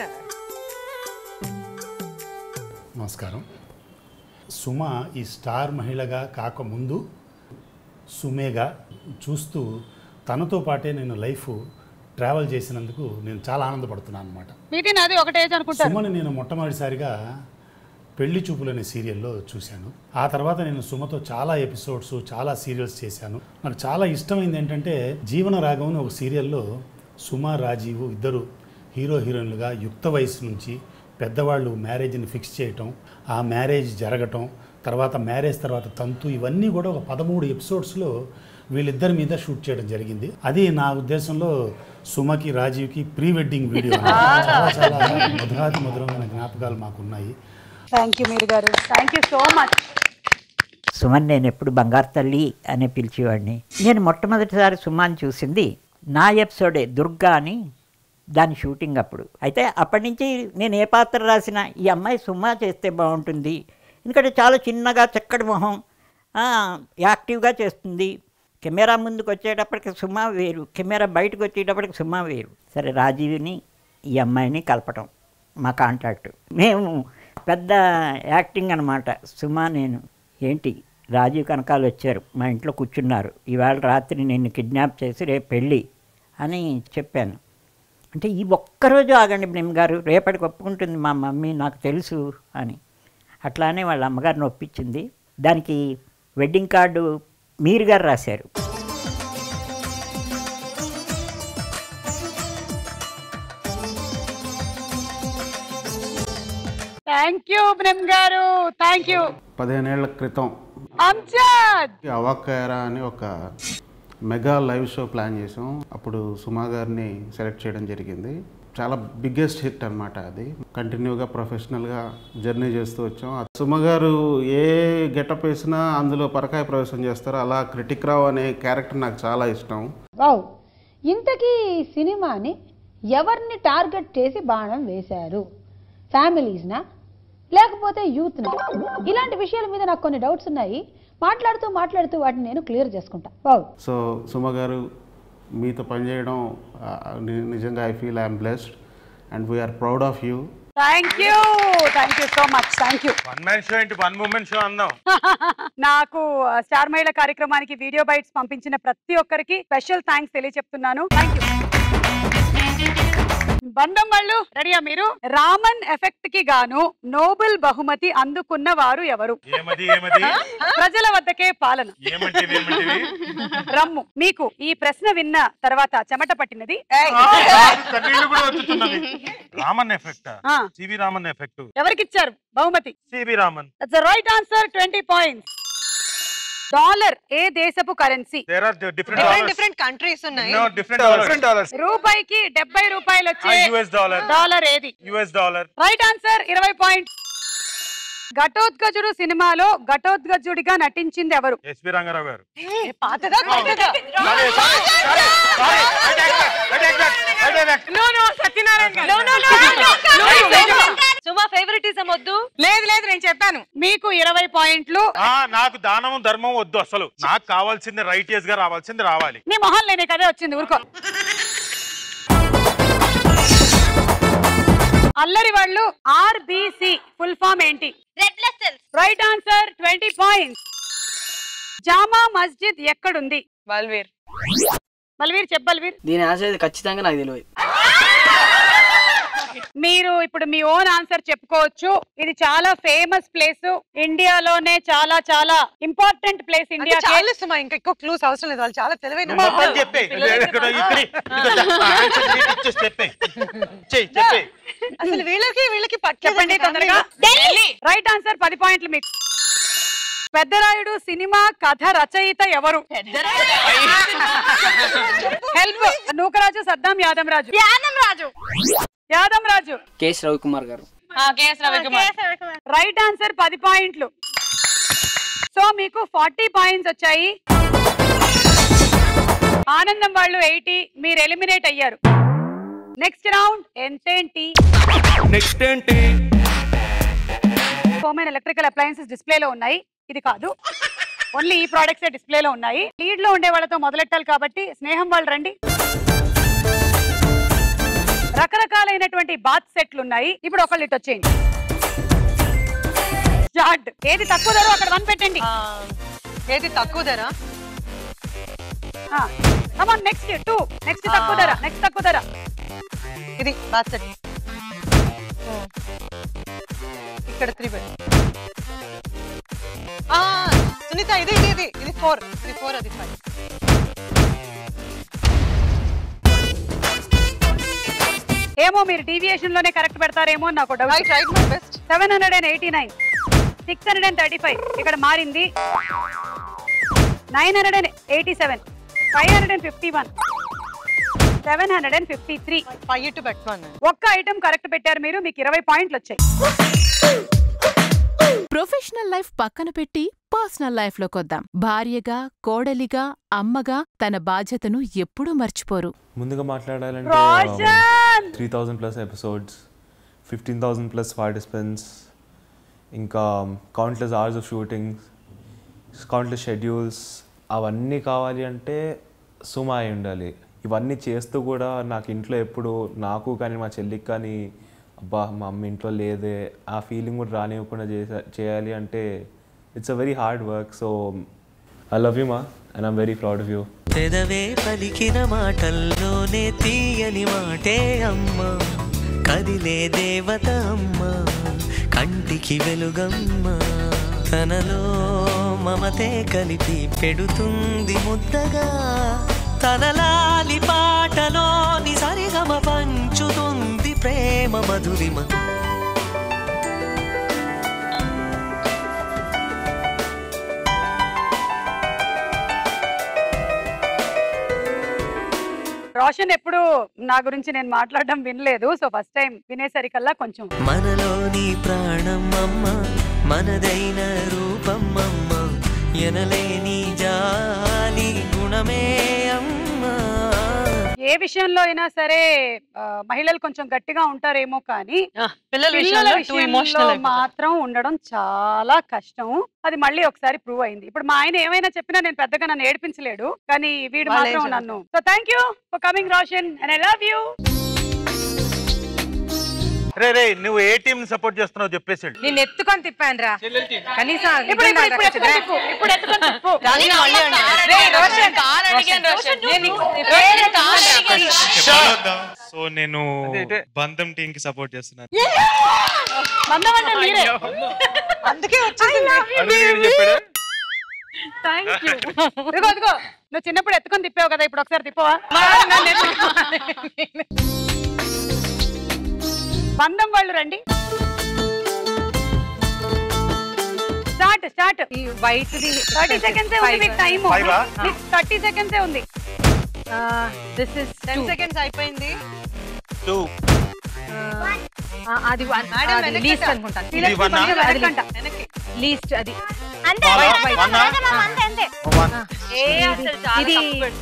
నమస్కారం. సుమ ఈ స్టార్ మహిళగా కాకముందు సుమేగా చూస్తూ తనతో పాటే నేను లైఫ్ ట్రావెల్ చేసినందుకు నేను చాలా ఆనందపడుతున్నాను అనమాట. అది ఒకటే అనుకుంటాను. సుమని నేను మొట్టమొదటిసారిగా పెళ్లి చూపులు అనే సీరియల్లో చూశాను. ఆ తర్వాత నేను సుమతో చాలా ఎపిసోడ్స్, చాలా సీరియల్స్ చేశాను. నాకు చాలా ఇష్టమైంది ఏంటంటే జీవన రాగం అని ఒక సీరియల్లో సుమ, రాజీవ్ ఇద్దరు హీరో హీరోయిన్లుగా యుక్త వయసు నుంచి పెద్దవాళ్ళు మ్యారేజ్ని ఫిక్స్ చేయటం, ఆ మ్యారేజ్ జరగటం, తర్వాత మ్యారేజ్ తర్వాత తంతు, ఇవన్నీ కూడా ఒక 13 ఎపిసోడ్స్లో వీళ్ళిద్దరి మీద షూట్ చేయడం జరిగింది. అది నా ఉద్దేశంలో సుమకి, రాజీవ్కి ప్రీ వెడ్డింగ్ వీడియో. చాలా చాలా మధురాతి మధురమైన జ్ఞాపకాలు మాకున్నాయి. థ్యాంక్ యూ మీర్ గారు, thank you so much. Suman నేను ఎప్పుడు బంగారు తల్లి అనే పిలిచేవాడిని. నేను మొట్టమొదటిసారి సుమాన్ చూసింది నా ఎపిసోడే, దుర్గా అని, దాని షూటింగ్ అప్పుడు. అయితే అప్పటి నుంచి నేను ఏ పాత్ర రాసినా ఈ అమ్మాయి సుమా చేస్తే బాగుంటుంది, ఎందుకంటే చాలా చిన్నగా చక్కటి మొహం, యాక్టివ్గా చేస్తుంది. కెమెరా ముందుకు వచ్చేటప్పటికి సుమా వేరు, కెమెరా బయటకు వచ్చేటప్పటికి సుమా వేరు. సరే రాజీవ్ని ఈ అమ్మాయిని కలపటం మా కాంటాక్ట్. మేము పెద్ద యాక్టింగ్ అనమాట. సుమా నేను ఏంటి రాజీవ్ కనకాలు వచ్చారు, మా ఇంట్లో కూర్చున్నారు, ఇవాళ రాత్రి నిన్ను కిడ్నాప్ చేసి రేపు పెళ్ళి అని చెప్పాను. అంటే ఈ ఒక్కరోజు ఆగండి బ్రహ్మ గారు, రేపటికి ఒప్పుకుంటుంది మా మమ్మీ, నాకు తెలుసు అని. అట్లానే వాళ్ళ అమ్మగారిని ఒప్పించింది. దానికి వెడ్డింగ్ కార్డు మీర్ గారు రాశారు. థ్యాంక్ యూ బ్రహ్మ గారు, థ్యాంక్ యూ. 15 ఏళ్ల క్రితం అంజద్ అవాక్కయరా అని ఒక మెగా లైవ్ షో ప్లాన్ చేసాం. అప్పుడు సుమా గారిని సెలెక్ట్ చేయడం జరిగింది. చాలా బిగ్గెస్ట్ హిట్ అనమాట అది. కంటిన్యూగా ప్రొఫెషనల్గా జర్నీ చేస్తూ వచ్చాం. సుమ గారు ఏ గెటప్ వేసినా అందులో పరకాయ ప్రవేశం చేస్తారు. అలా క్రిటిక్ రావు అనే క్యారెక్టర్ నాకు చాలా ఇష్టం. వావ్, ఇంతకీ సినిమాని ఎవరిని టార్గెట్ చేసి బాణం వేశారు? ఫ్యామిలీస్నా లేకపోతే యూత్నా? ఇలాంటి విషయాల మీద నాకు కొన్ని డౌట్స్ ఉన్నాయి. మాట్లాడుతూ వాటిని నేను క్లియర్ చేసుకుంటా. వావ్. సో సుమ గారు మీతో పనిచేయడం నిజంగా I feel I'm blessed and we're proud of you. Thank you so much. Thank you. One man show ఏంటి, 1 ఉమెన్ షో అందాం. నాకు స్టార్ మహిళ కార్యక్రమానికి వీడియో బైట్స్ పంపించిన ప్రతి ఒక్కరికి స్పెషల్ థ్యాంక్స్ తెలియజెప్తున్నాను. Thank you. బంధం వాళ్ళు రెడీయా మీరు? రామన్ ఎఫెక్ట్ కి గాను నోబెల్ బహుమతి అందుకున్న వారు ఎవరు? ప్రజల వద్దకే పాలన. రమ్ము. మీకు ఈ ప్రశ్న విన్న తర్వాత చెమట పట్టినది. Raman effect, CV Raman effect. ఎవరికిచ్చారు బహుమతి? CV Raman. That's the right answer, 20 points. Dollar ఏ దేశపు కరెన్సీ? డిఫరెంట్ కంట్రీస్ ఉన్నాయి. రూపాయికి 70 రూపాయలు వచ్చే డాలర్ ఏది? US dollar. Right answer, 20 points. ఘటోత్కచుడు సినిమాలో ఘటోత్కచుడిగా నటించింది ఎవరు? ఎస్వి రంగారావు గారు. సుమా ఫేవరెటిజం వద్దు. లేదు నేను చెప్పాను మీకు 20 పాయింట్లు. నాకు దానము ధర్మం వద్దు అసలు. నాకు కావాల్సింది రైటియస్ గా రావాల్సింది రావాలి. నీ మొహం లేనే కదే వచ్చింది, ఊరుకో. అల్లరి వాళ్ళు RBC ఫుల్ ఫామ్ ఏంటి? Red blood cells. Right answer 20 points. Jama Masjid ఎక్కడుంది? బల్వీర్. బల్వీర్ చెప్పు బల్వీర్. దీని ఆన్సర్ ఖచ్చితంగా నాకు తెలియదు. మీరు ఇప్పుడు మీ ఓన్ ఆన్సర్ చెప్పుకోవచ్చు. ఇది చాలా ఫేమస్ ప్లేస్, ఇండియాలోనే చాలా చాలా ఇంపార్టెంట్ ప్లేస్. ఇండియా ఇంకా ఎక్కువ క్లూస్ అవసరం లేదు, వాళ్ళు చాలా తెలివైన అసలు వీళ్ళకి చెప్పండి తొందరగా. రైట్ ఆన్సర్ 10 పాయింట్లు మీకు. పెద్దరాయుడు సినిమా కథ రచయిత ఎవరు? హెల్ప్. నూకరాజు, సద్దాం, యాదం రాజు. యాదం రాజు. కేఎస్ రవికుమార్ గారు. రైట్ ఆన్సర్ 10 పాయింట్లు. సో మీకు 40 పాయింట్స్ వచ్చాయి. ఆనందం వాళ్ళు 80, మీరు ఎలిమినేట్ అయ్యారు. నెక్స్ట్ రౌండ్ ఎంతేంటి? నెక్స్ట్ ఏంటి? హోమ్ అండ్ ఎలక్ట్రికల్ అప్లయన్సెస్ డిస్ప్లేలో ఉన్నాయి. ఇది కాదు, ఓన్లీ ఈ ప్రోడక్ట్స్ డిస్ప్లేలో ఉన్నాయి. లీడ్ లో ఉండే వాళ్ళతో మొదలెట్టాలి కాబట్టి స్నేహం వాళ్ళు రండి. రకరకాలైనటువంటి బాత్ సెట్లు ఉన్నాయి. ఇప్పుడు ఒకళ్ళు ఇటు వచ్చేయండి. స్టార్ట్. ఏది తక్కువ ధర అక్కడ 1 పెట్టండి. ఏది తక్కువ ధర? కమాన్ నెక్స్ట్ 2. నెక్స్ట్ తక్కువ ధర. నెక్స్ట్ తక్కువ ధర. ఇది బాత్ సెట్. ఇక్కడ 3 పెట్టు. సునీత ఇది 4. ఇది 4, అది 5. ఏమో మీరు డీవియేషన్ లోనే కరెక్ట్ పెడతారేమో నాకు డౌట్. 789, 635 ఇక్కడ మారింది. 987, 551, 753. ఒక్క ఐటమ్ కరెక్ట్ పెట్టారు మీరు. మీకు 20 పాయింట్లు వచ్చాయి. ప్రొఫెషనల్ లైఫ్ పక్కన పెట్టి పర్సనల్ లైఫ్ లోకొద్దాం. భార్యగా, కోడలిగా, అమ్మగా తన బాధ్యతను ఎప్పుడూ మర్చిపోరు. ముందుగా మాట్లాడాలంటే 3000+ ఎపిసోడ్స్, 15,000+ పార్టిసిపెంట్స్, ఇంకా countless hours of shootings, countless schedules, అవన్నీ కావాలి అంటే సుమా అయి ఉండాలి. ఇవన్నీ చేస్తూ కూడా నాకు ఇంట్లో ఎప్పుడు, నాకు కానీ మా చెల్లికి కానీ, అబ్బా మా అమ్మ ఇంట్లో లేదే ఆ ఫీలింగ్ కూడా రానివ్వకుండా చేయాలి అంటే it's a very hard work. So I love you మా, and I'm very proud of you. పెదవే పలికిన మాటల్లోనే తీయని మాటే అమ్మ, కదిలే దేవత అమ్మ, కంటికి వెలుగమ్మ, తనలో మమతే కలిపి పెడుతుంది ముద్దగా, తనలాలి పాటలోని సరిగమ పంచుతుంది ప్రేమ మధురిమ. రోషన్ ఎప్పుడు నా గురించి నేను మాట్లాడడం వినలేదు. సో ఫస్ట్ టైం వినేసరికల్లా కొంచెం మనలోని ప్రాణం అమ్మ, మనదైన రూపం అమ్మ, ఎనలేని జాలి గుణమే అమ్మ. ఏ విషయంలో అయినా సరే మహిళలు కొంచెం గట్టిగా ఉంటారేమో కానీ పిల్లల విషయంలో మాత్రం ఉండడం చాలా కష్టం. అది మళ్ళీ ఒకసారి ప్రూవ్ అయింది. ఇప్పుడు మా ఆయన ఏమైనా చెప్పినా నేను పెద్దగా నన్ను ఏడిపించలేడు, కానీ వీడు మాత్రం నన్ను. So thank you for coming Roshan, and I love you. రే నువ్వు ఏ టీం సపోర్ట్ చేస్తున్నావు చెప్పేసాడు. నేను ఎత్తుకొని తిప్పాను రా కనీసం. సో నేను బంధం టీం కి సపోర్ట్ చేస్తున్నాను. అందుకే నువ్వు చిన్నప్పుడు ఎత్తుకొని తిప్పావు కదా, ఇప్పుడు ఒకసారి తిప్పవా? బంధం వాళ్ళు రండి. Start start. ఈ వైట్ 30 సెకండ్స్ ఉంది మీకు టైం. 30 సెకండ్స్ ఉంది. దిస్ ఇస్ 10 సెకండ్స్ అయిపోయింది. 2 అది లీస్ట్ అనుకుంటాను. లీస్ట్ అది అంతే. ఇది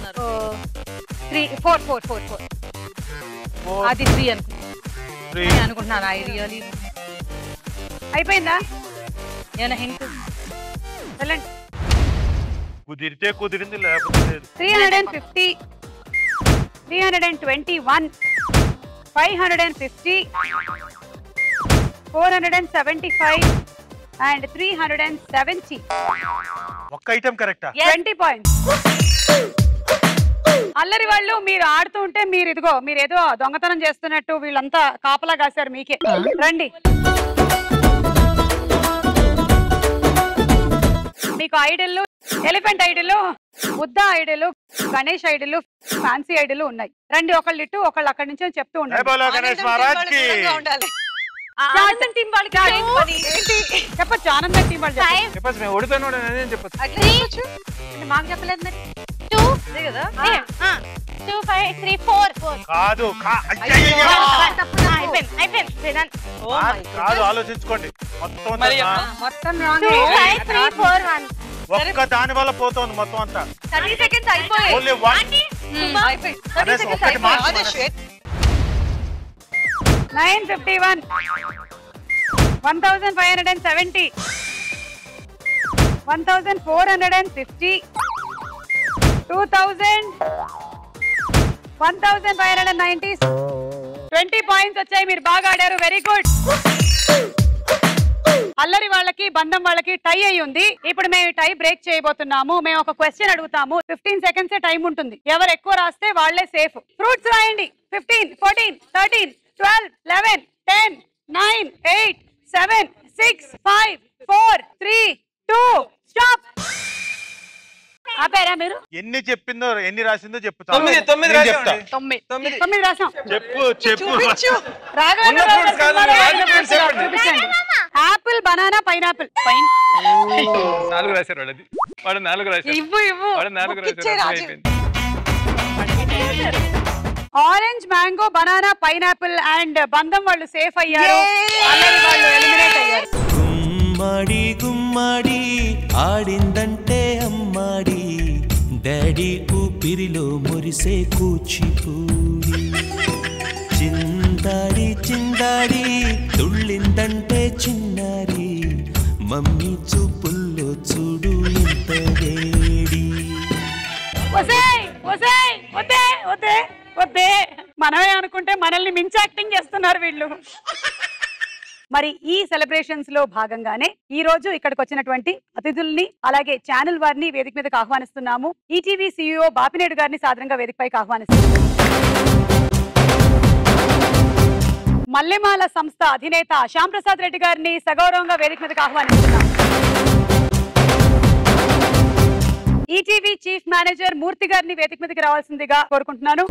3 4 4 4 4 అది 3 అనుకుంటున్నాను. ఐ రియలీ అయిపోయిందా? ఏమైనా హింట్ వెళ్ళండి. కుదిరితే కుదిరింది, లేకపోతే 350, 321, 550, 475 and 370. ఒక్క ఐటమ్ కరెక్టా? 20 points. అల్లరి వాళ్ళు మీరు ఆడుతూ ఉంటే మీరు ఇదిగో మీరు ఏదో దొంగతనం చేస్తున్నట్టు వీళ్ళంతా కాపలా కాశారు మీకే. రండి, మీకు idol, elephant idol, Buddha idol, Ganesh idol, fancy idol ఉన్నాయి. రండి, ఒకళ్ళు ఇటు ఒకళ్ళు అక్కడి నుంచి చెప్తూ ఉండండి. చెప్పచ్చు, ఆనందం టీం వాళ్ళు మాకు చెప్పలేదు మరి. 2, 5, 3, 4. కాదు ఆలోచించుకోండి. మొత్తం 2, 5, 3, 4, 1. ఒక్క దాని వల్ల పోతుంది మొత్తం అంతా. 30 seconds అయిపోయాయి. Only one. 951, 1570, 1450, 2000, 1590. 20 points వచ్చాయి. మీరు బాగా ఆడారు, వెరీ గుడ్. అల్లరి వాళ్ళకి బంధం వాళ్ళకి టై అయి ఉంది. ఇప్పుడు మేము టై బ్రేక్ చేయబోతున్నాము. మేము ఒక క్వశ్చన్ అడుగుతాము. 15 seconds టైం ఉంటుంది. ఎవరు ఎక్కువ రాస్తే వాళ్ళే సేఫ్. ఫ్రూట్స్ రాయండి. 15, 14, 13, 12, 11, 10, 9, 8, 7, 6, 5, 4, 3, 2, స్టాప్. ఆపారా మీరు? ఎన్ని చెప్పిందో ఎన్ని రాసిందో చెప్తా. 9 చెప్తా. 9 రాసాం. చెప్పు. Apple, banana, pineapple. 4 రాశారు వాళ్ళది. వాడు 4 రాశారు. వాడు 4 రాశారు. Orange, mango, banana, pineapple and బంధం వాళ్ళు సేఫ్ అయ్యారు. అల్లరి వాళ్ళు ఎలిమినేట్ అయ్యారు. గుమ్మడి గుమ్మడి ఆడిందంటే అమ్మాడి, డాడీ ఊపిరిలో మురిసే కూచిపూడి. చిందాడి చిందాడి తుళ్ళిందంటే చిన్నారి, మమ్మీ చూపుల్లో చూడు ఎంత వేడి. వద్దే మనమే అనుకుంటే మనల్ని మించి యాక్టింగ్ చేస్తున్నారు వీళ్ళు. మరి ఈ సెలబ్రేషన్స్ లో భాగంగానే ఈ రోజు ఇక్కడికి వచ్చినటువంటి అతిథుల్ని అలాగే ఛానల్ వారిని వేదిక మీదకి ఆహ్వానిస్తున్నాము. ఈటీవీ CEO బాపినేడు గారిని సాదరంగా వేదికపైకి ఆహ్వానిస్తున్నాము. మల్లెమాల సంస్థ అధినేత శ్యామ్ ప్రసాద్ రెడ్డి గారిని సగౌరవంగా వేదిక మీదకి ఆహ్వానిస్తున్నాము. ఈటీవీ చీఫ్ మేనేజర్ మూర్తి గారిని వేదిక మీదకి రావాల్సిందిగా కోరుకుంటున్నాను.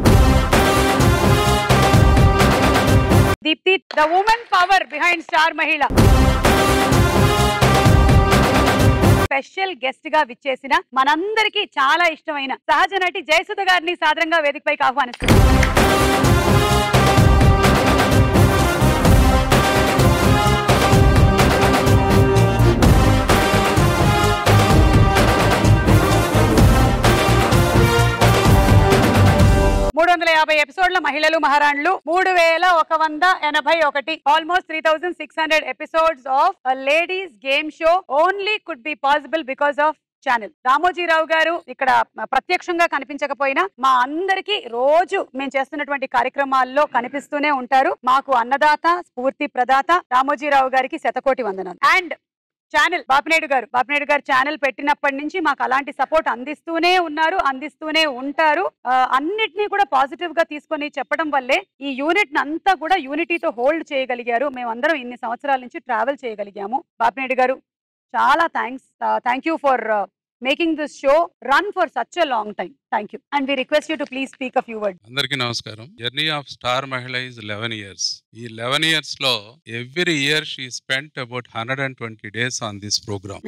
Deepthi, the women power behind star Mahila, special guest గా విచ్చేసిన మనందరికీ చాలా ఇష్టమైన సహజ నటి జయసుధ గారిని సాదరంగా వేదికపైకి ఆహ్వానిస్తున్నాను. 350 ఎపిసోడ్ల మహిళలు మహారాణులు, 3181, almost 3600 episodes of ladies game show only could be possible because of channel. Ramojirao గారు ఇక్కడ ప్రత్యక్షంగా కనిపించకపోయినా మా అందరికీ రోజు మేము చేస్తున్నటువంటి కార్యక్రమాల్లో కనిపిస్తూనే ఉంటారు. మాకు అన్నదాత, స్ఫూర్తి ప్రదాత రామోజీరావు గారికి శతకోటి వందనాలు. అండ్ ఛానల్ బాపినేడు గారు ఛానల్ పెట్టినప్పటి నుంచి మాకు అలాంటి సపోర్ట్ అందిస్తూనే ఉన్నారు, అందిస్తూనే ఉంటారు. అన్నిటినీ కూడా పాజిటివ్ గా తీసుకొని చెప్పడం వల్లే ఈ యూనిట్ అంతా కూడా యూనిటీతో హోల్డ్ చేయగలిగారు. మేమందరం ఇన్ని సంవత్సరాల నుంచి ట్రావెల్ చేయగలిగాము. బాపినేడు గారు చాలా thank you for making this show run for such a long time. Thank you. And we request you to please speak a few words. Andariki namaskaram. Journey of Star Mahila is 11 years. Ee 11 years lo every year she spent about 120 days on this program.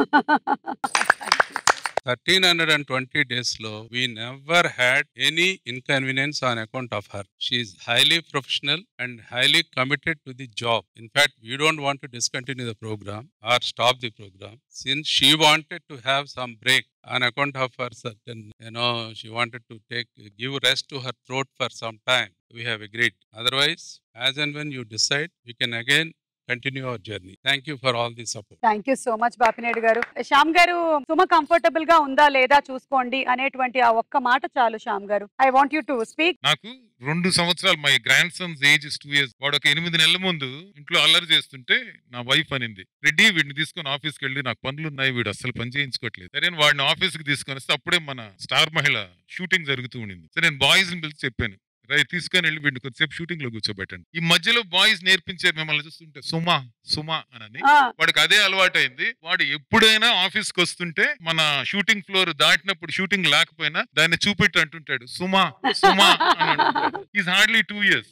1320 days lo we never had any inconvenience on account of her. She is highly professional and highly committed to the job. In fact, we don't want to discontinue the program or stop the program, since she wanted to have some break on account of her certain, she wanted to give rest to her throat for some time. We have agreed. Otherwise, as and when you decide, we can again continue our journey. Thank you for all the support. Thank you so much Bapineedu గారు. శ్యామ్ గారు, సుమ కంఫర్టబుల్ గా ఉందా లేదా చూసుకోండి అనేటువంటి ఆ ఒక్క మాట చాలు. శ్యామ్ గారు, I want you to speak. నాకు 2 సంవత్సరాలు my grandsons age is 2 years. వాడు ఒక 8 నెలల ముందు ఇంట్లో అల్లరి చేస్తుంటే నా వైఫ్ అనింది, రెడ్డి వీడిని తీసుకొని ఆఫీస్కి వెళ్ళి నాకు పనులు ఉన్నాయి, వీడు అసలు పని చేయించుకోవట్లేదు. సరే వాడిని ఆఫీస్కి తీసుకొని వస్తే అప్పుడే మన స్టార్ మహిళ షూటింగ్ జరుగుతూ ఉండింది. సరే నేను బాయ్స్ ని పిలిచి చెప్పాను, తీసుకొని వెళ్ళి వీడిని కొద్దిసేపు షూటింగ్ లో కూర్చోబెట్టండి. ఈ మధ్యలో బాయ్స్ నేర్పించారు మిమ్మల్ని చూస్తుంటే సుమా సుమా అని. వాడికి అదే అలవాటు అయింది. వాడు ఎప్పుడైనా ఆఫీస్ కి వస్తుంటే మన షూటింగ్ ఫ్లోర్ దాటినప్పుడు షూటింగ్ లేకపోయినా దాన్ని చూపెట్టి అంటుంటాడు సుమా సుమా అని అంటుంటాడు. Is hardly 2 years.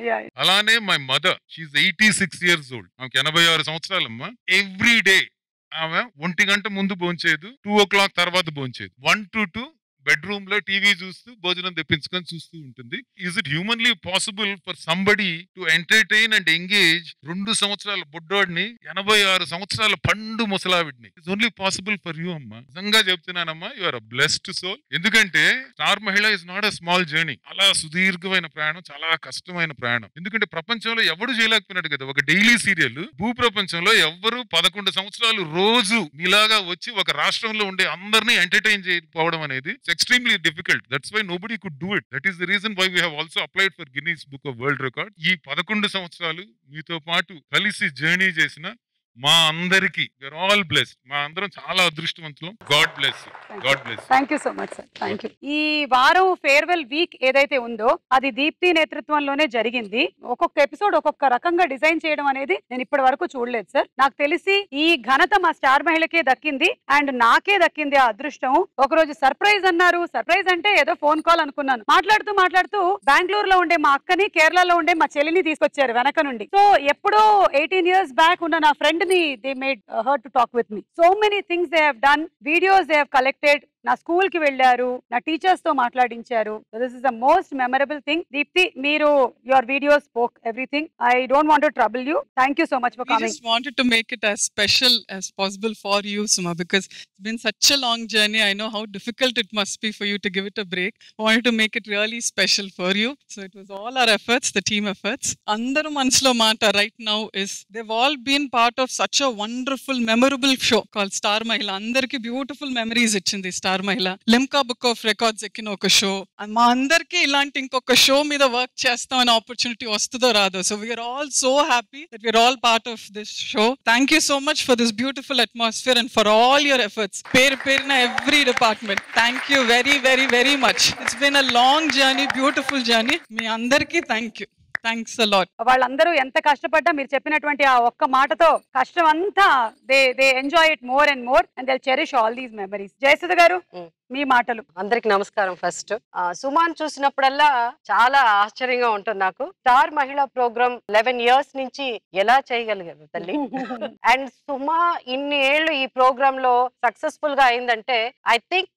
అలానే my mother, she's 86 years old. ఆమెకి 86 సంవత్సరాలమ్మా. ఎవ్రీ డే ఆమె 1 గంట ముందు భోంచేయదు, 2 o'clock తర్వాత భోంచేయదు. 1 to 2 బెడ్రూమ్ లో టీవీ చూస్తూ భోజనం తెప్పించుకొని చూస్తూ ఉంటుంది. Is it humanly possible for somebody to entertain and engage 2 సంవత్సరాల బుడ్డోడిని, 86 సంవత్సరాల పండు ముసలావిడిని? It's only possible for you అమ్మా. నిజంగా చెప్తున్నానమ్మా, you are a blessed soul. ఎందుకంటే star Mahila is not a small journey. అలా సుదీర్ఘమైన ప్రయాణం, చాలా కష్టమైన ప్రయాణం. ఎందుకంటే ప్రపంచంలో ఎవడు చేయలేకపోయినాడు కదా ఒక డైలీ సీరియల్. భూ ప్రపంచంలో ఎవ్వరు 11 సంవత్సరాలు రోజు మీలాగా వచ్చి ఒక రాష్ట్రంలో ఉండే అందరినీ ఎంటర్టైన్ చేయకపోవడం అనేది extremely difficult. That's why nobody could do it. That is the reason why we have also applied for Guinness Book of World Record. ఈ 11 సంవత్సరాలు మీతో పాటు కలిసి జర్నీ చేసిన మా అందరికి వీఆర్ ఆల్ బ్లెస్డ్. మా అందరం చాలా అదృష్టవంతులం. God bless you. God bless. Thank you so much sir. Thank you. ఈ వారం ఫేర్వెల్ వీక్ ఏదైతే ఉందో అది దీప్తి నేతృత్వంలోనే జరిగింది. ఒక్కొక్క ఎపిసోడ్ ఒక్కొక్క రకంగా డిజైన్ చేయడం అనేది నేను ఇప్పటి వరకు చూడలేదు సార్. నాకు తెలిసి ఈ ఘనత మా స్టార్ మహిళకే దక్కింది అండ్ నాకే దక్కింది ఆ అదృష్టం. ఒకరోజు సర్ప్రైజ్ అన్నారు. సర్ప్రైజ్ అంటే ఏదో ఫోన్ కాల్ అనుకున్నాను. మాట్లాడుతూ బెంగళూరులో ఉండే మా అక్కని, కేరళలో ఉండే మా చెల్లిని తీసుకొచ్చారు వెనక నుండి. సో ఎప్పుడో 18 years బ్యాక్ ఉన్న నా friend they made her to talk with me. So many things they have done, videos they have collected. నా స్కూల్ కి వెళ్ళారు, నా టీచర్స్ తో మాట్లాడించారు. This is the most memorable thing. Deepthi, మీరు your videos spoke everything. I don't want to trouble you. Thank you so much for coming. We just wanted to make it as special as possible for you, Suma, because it's been such a long journey. I know how difficult it must be for you to give it a break. I wanted to make it really special for you. So it was all our efforts, the team efforts. Andaru Mansulo Mata right now is they've all been part of such a wonderful, memorable show called Star Mahila. Andarki beautiful memories ichindi Star Mahila. Limca Book of Records ekkina oka show. Ma andarki ilanti inkoka show meeda work chestam an opportunity vastudo rado. So we are all so happy that we are all part of this show. Thank you so much for this beautiful atmosphere and for all your efforts. Perina every department. Thank you very, very, very much. It's been a long journey, beautiful journey. Me andarki thank you. Thanks a lot. వాళ్ళందరూ ఎంత కష్టపడ్డా మీరు చెప్పినటువంటి ఆ ఒక్క మాటతో కష్టం అంతా they enjoy it more and more and they cherish all these memories. Jayasudha గారు, మీ మాటలు. అందరికి నమస్కారం. ఫస్ట్ సుమాన్ చూసినప్పుడల్లా చాలా ఆశ్చర్యంగా ఉంటుంది నాకు. స్టార్ మహిళా ప్రోగ్రామ్ 11 years నుంచి ఎలా చేయగలిగారు తల్లి. అండ్ సుమా ఇన్ని ఏళ్ళు ఈ ప్రోగ్రామ్ లో సక్సెస్ఫుల్ గా అయిందంటే I think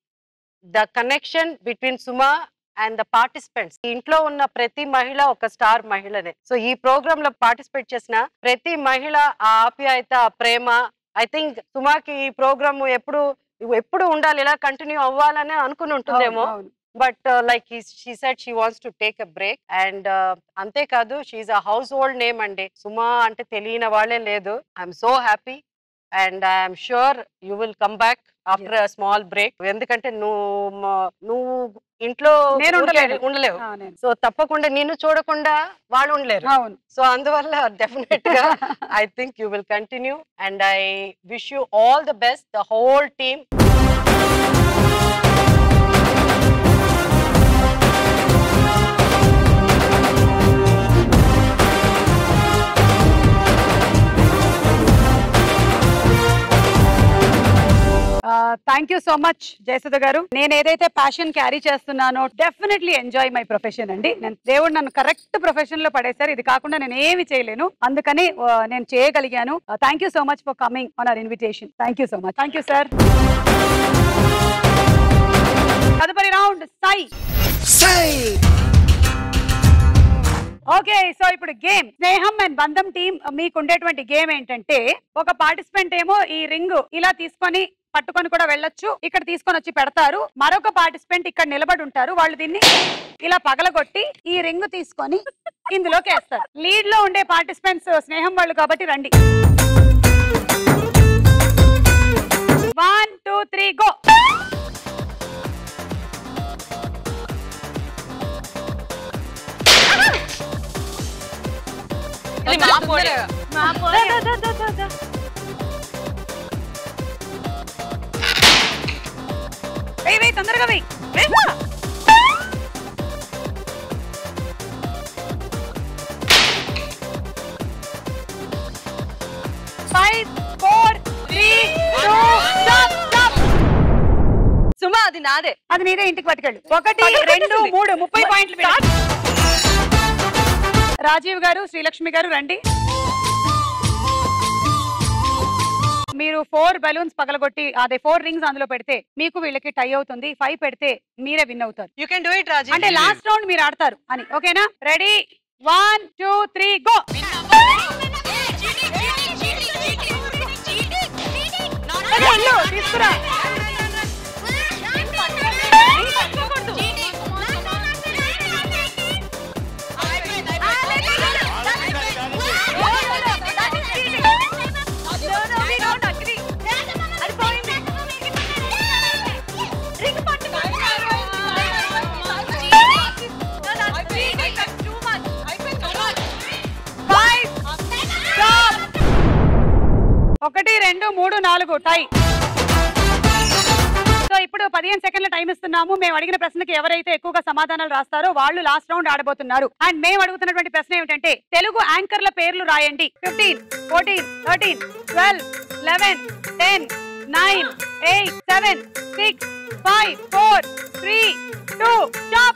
the connection between Suma and the participants. ఇంట్లో ఉన్న ప్రతి మహిళ ఒక స్టార్ మహిళనే. సో ఈ ప్రోగ్రామ్ లో పార్టిసిపేట్ చేసిన ప్రతి మహిళ ఆ ఆప్యాయత, ప్రేమ, ఐ థింక్ సుమాకి ఈ ప్రోగ్రామ్ ఎప్పుడు ఉండాలి, ఇలా కంటిన్యూ అవ్వాలని అనుకుని ఉంటుందేమో. But like she said she wants to take a break. And అంతేకాదు she's a household name అండి. సుమా అంటే తెలియని వాళ్ళే లేదు. I'm so happy and I'm sure you will come back after a small break. ఎందుకంటే నువ్వు ఇంట్లో ఉండలేవు. సో తప్పకుండా నిన్ను చూడకుండా వాళ్ళు ఉండలేరు. సో అందువల్ల డెఫినెట్ గా I think you will continue and I wish you all the best, the whole team. Thank you so much Jayasudha గారు. నేను ఏదైతే ప్యాషన్ క్యారీ చేస్తున్నానో డెఫినెట్లీ ఎంజాయ్ మై ప్రొఫెషన్ అండి. దేవుడు నన్ను కరెక్ట్ ప్రొఫెషన్ లో పడేశారు. ఇది కాకుండా నేను ఏమి చేయలేను, అందుకని నేను చేయగలిగాను. Thank you so much for coming on our invitation. Thank you so much. Thank you sir. తదుపరి రౌండ్ సై. ఓకే, సో ఇప్పుడు గేమ్ స్నేహం అండ్ బంధం టీం మీకు ఉండేటువంటి గేమ్ ఏంటంటే, ఒక పార్టిసిపెంట్ ఏమో ఈ రింగ్ ఇలా తీసుకొని పట్టుకొని కూడా వెళ్ళొచ్చు, ఇక్కడ తీసుకొని వచ్చి పెడతారు. మరొక పార్టిసిపెంట్ ఇక్కడ నిలబడి ఉంటారు. వాళ్ళు దీన్ని ఇలా పగలగొట్టి ఈ రింగ్ తీసుకొని ఇందులోకి వేస్తారు. లీడ్ లో ఉండే పార్టిసిపెంట్స్ స్నేహం వాళ్ళు కాబట్టి రండి. 1 2 3 గో. వెయ్యి తొందరగా వెయ్యి. 5, 4, 3, 2, stop, stop. సుమా అది నాదే. అది నీదే, ఇంటికి పట్టుకెళ్ళు. 1, 2, 3 30 పాయింట్లు. రాజీవ్ గారు, శ్రీలక్ష్మి గారు రండి. మీరు 4 బలూన్స్ పగలగొట్టి అదే 4 రింగ్స్ అందులో పెడితే మీకు వీళ్ళకి టై అవుతుంది. 5 పెడితే మీరే విన్ అవుతారు. You can do it Raji. అంటే లాస్ట్ రౌండ్ మీరు ఆడతారు అని. ఓకేనా? Ready 1, 2, 3 go. తీసుకురా. ఒకటి 2 3 4 టై. సో ఇప్పుడు 15 సెకండ్ల టైం ఇస్తున్నాము. మేము అడిగిన ప్రశ్నకి ఎవరైతే ఎక్కువగా సమాధానాలు రాస్తారో వాళ్ళు లాస్ట్ రౌండ్ ఆడబోతున్నారు. అండ్ మేము అడుగుతున్నటువంటి ప్రశ్న ఏమిటంటే తెలుగు యాంకర్ల పేర్లు రాయండి. 15, 14, 13, 12, 11, 10, 9, 8, 7, 6, 5, 4, 3, 2 స్టాప్.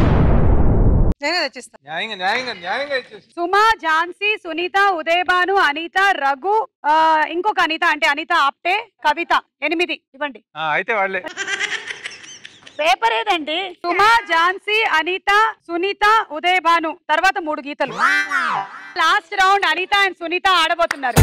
సుమా, ఝాన్సీ, సునీత, ఉదయభాను, అనిత, రఘు, ఇంకొక అనిత అంటే అనిత ఆప్టే, కవిత. 8 ఇవ్వండి. అయితే వాళ్ళే. పేపర్ ఏదండి? సుమా, ఝాన్సీ, అనిత, సునీత, ఉదయభాను, తర్వాత 3 గీతలు. Last round Anitha and Sunitha ఆడబోతున్నారు.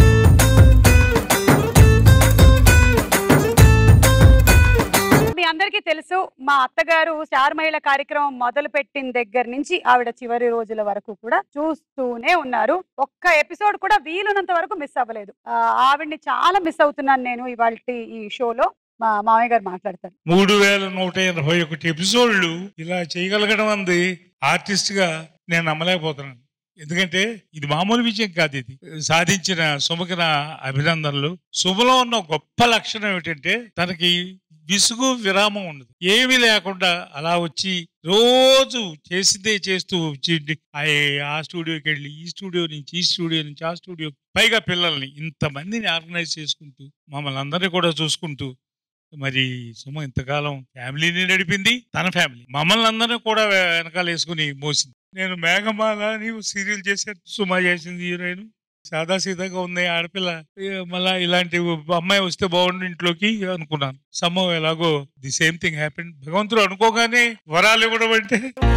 మీ అందరికీ తెలుసు, మా అత్తగారు స్టార్ మహిళ కార్యక్రమం మొదలు పెట్టిన దగ్గర నుంచి ఆవిడ చివరి రోజుల వరకు కూడా చూస్తూనే ఉన్నారు. ఒక్క ఎపిసోడ్ కూడా వీలున్నంత వరకు మిస్ అవ్వలేదు. ఆవిడ్ని చాలా మిస్ అవుతున్నాను నేను ఇవాళ ఈ షోలో. మా మామయ్య గారు మాట్లాడతారు. 3181 ఎపిసోడ్లు ఇలా చేయగలగడం అంది ఆర్టిస్ట్ గా నేను నమ్మలేకపోతున్నాను. ఎందుకంటే ఇది మామూలు విజయం కాదు. ఇది సాధించిన సుమకి నా అభినందనలు. సుమలో ఉన్న గొప్ప లక్షణం ఏమిటంటే తనకి విసుగు విరామం ఉండదు. ఏమీ లేకుండా అలా వచ్చి రోజు చేసిందే చేస్తూ ఆ స్టూడియోకి వెళ్ళి ఈ స్టూడియో నుంచి ఈ స్టూడియో నుంచి ఆ స్టూడియో, పైగా పిల్లల్ని ఇంతమందిని ఆర్గనైజ్ చేసుకుంటూ మమ్మల్ని అందరినీ కూడా చూసుకుంటూ మరి సుమ ఇంతకాలం ఫ్యామిలీని నడిపింది. తన ఫ్యామిలీ మమ్మల్ని అందరినీ కూడా వెనకాల వేసుకుని మోసింది. నేను మేఘమాల అని సీరియల్ చేశాను. సుమ చేసింది హీరోయిన్. సాదాసీదాగా ఉంది ఆడపిల్ల. మళ్ళా ఇలాంటి అమ్మాయి వస్తే బాగుండు ఇంట్లోకి అనుకున్నాను. సమ్మో ఎలాగో ది సేమ్ థింగ్ హ్యాపెన్. భగవంతుడు అనుకోగానే వరాలు ఇవ్వడం అంటే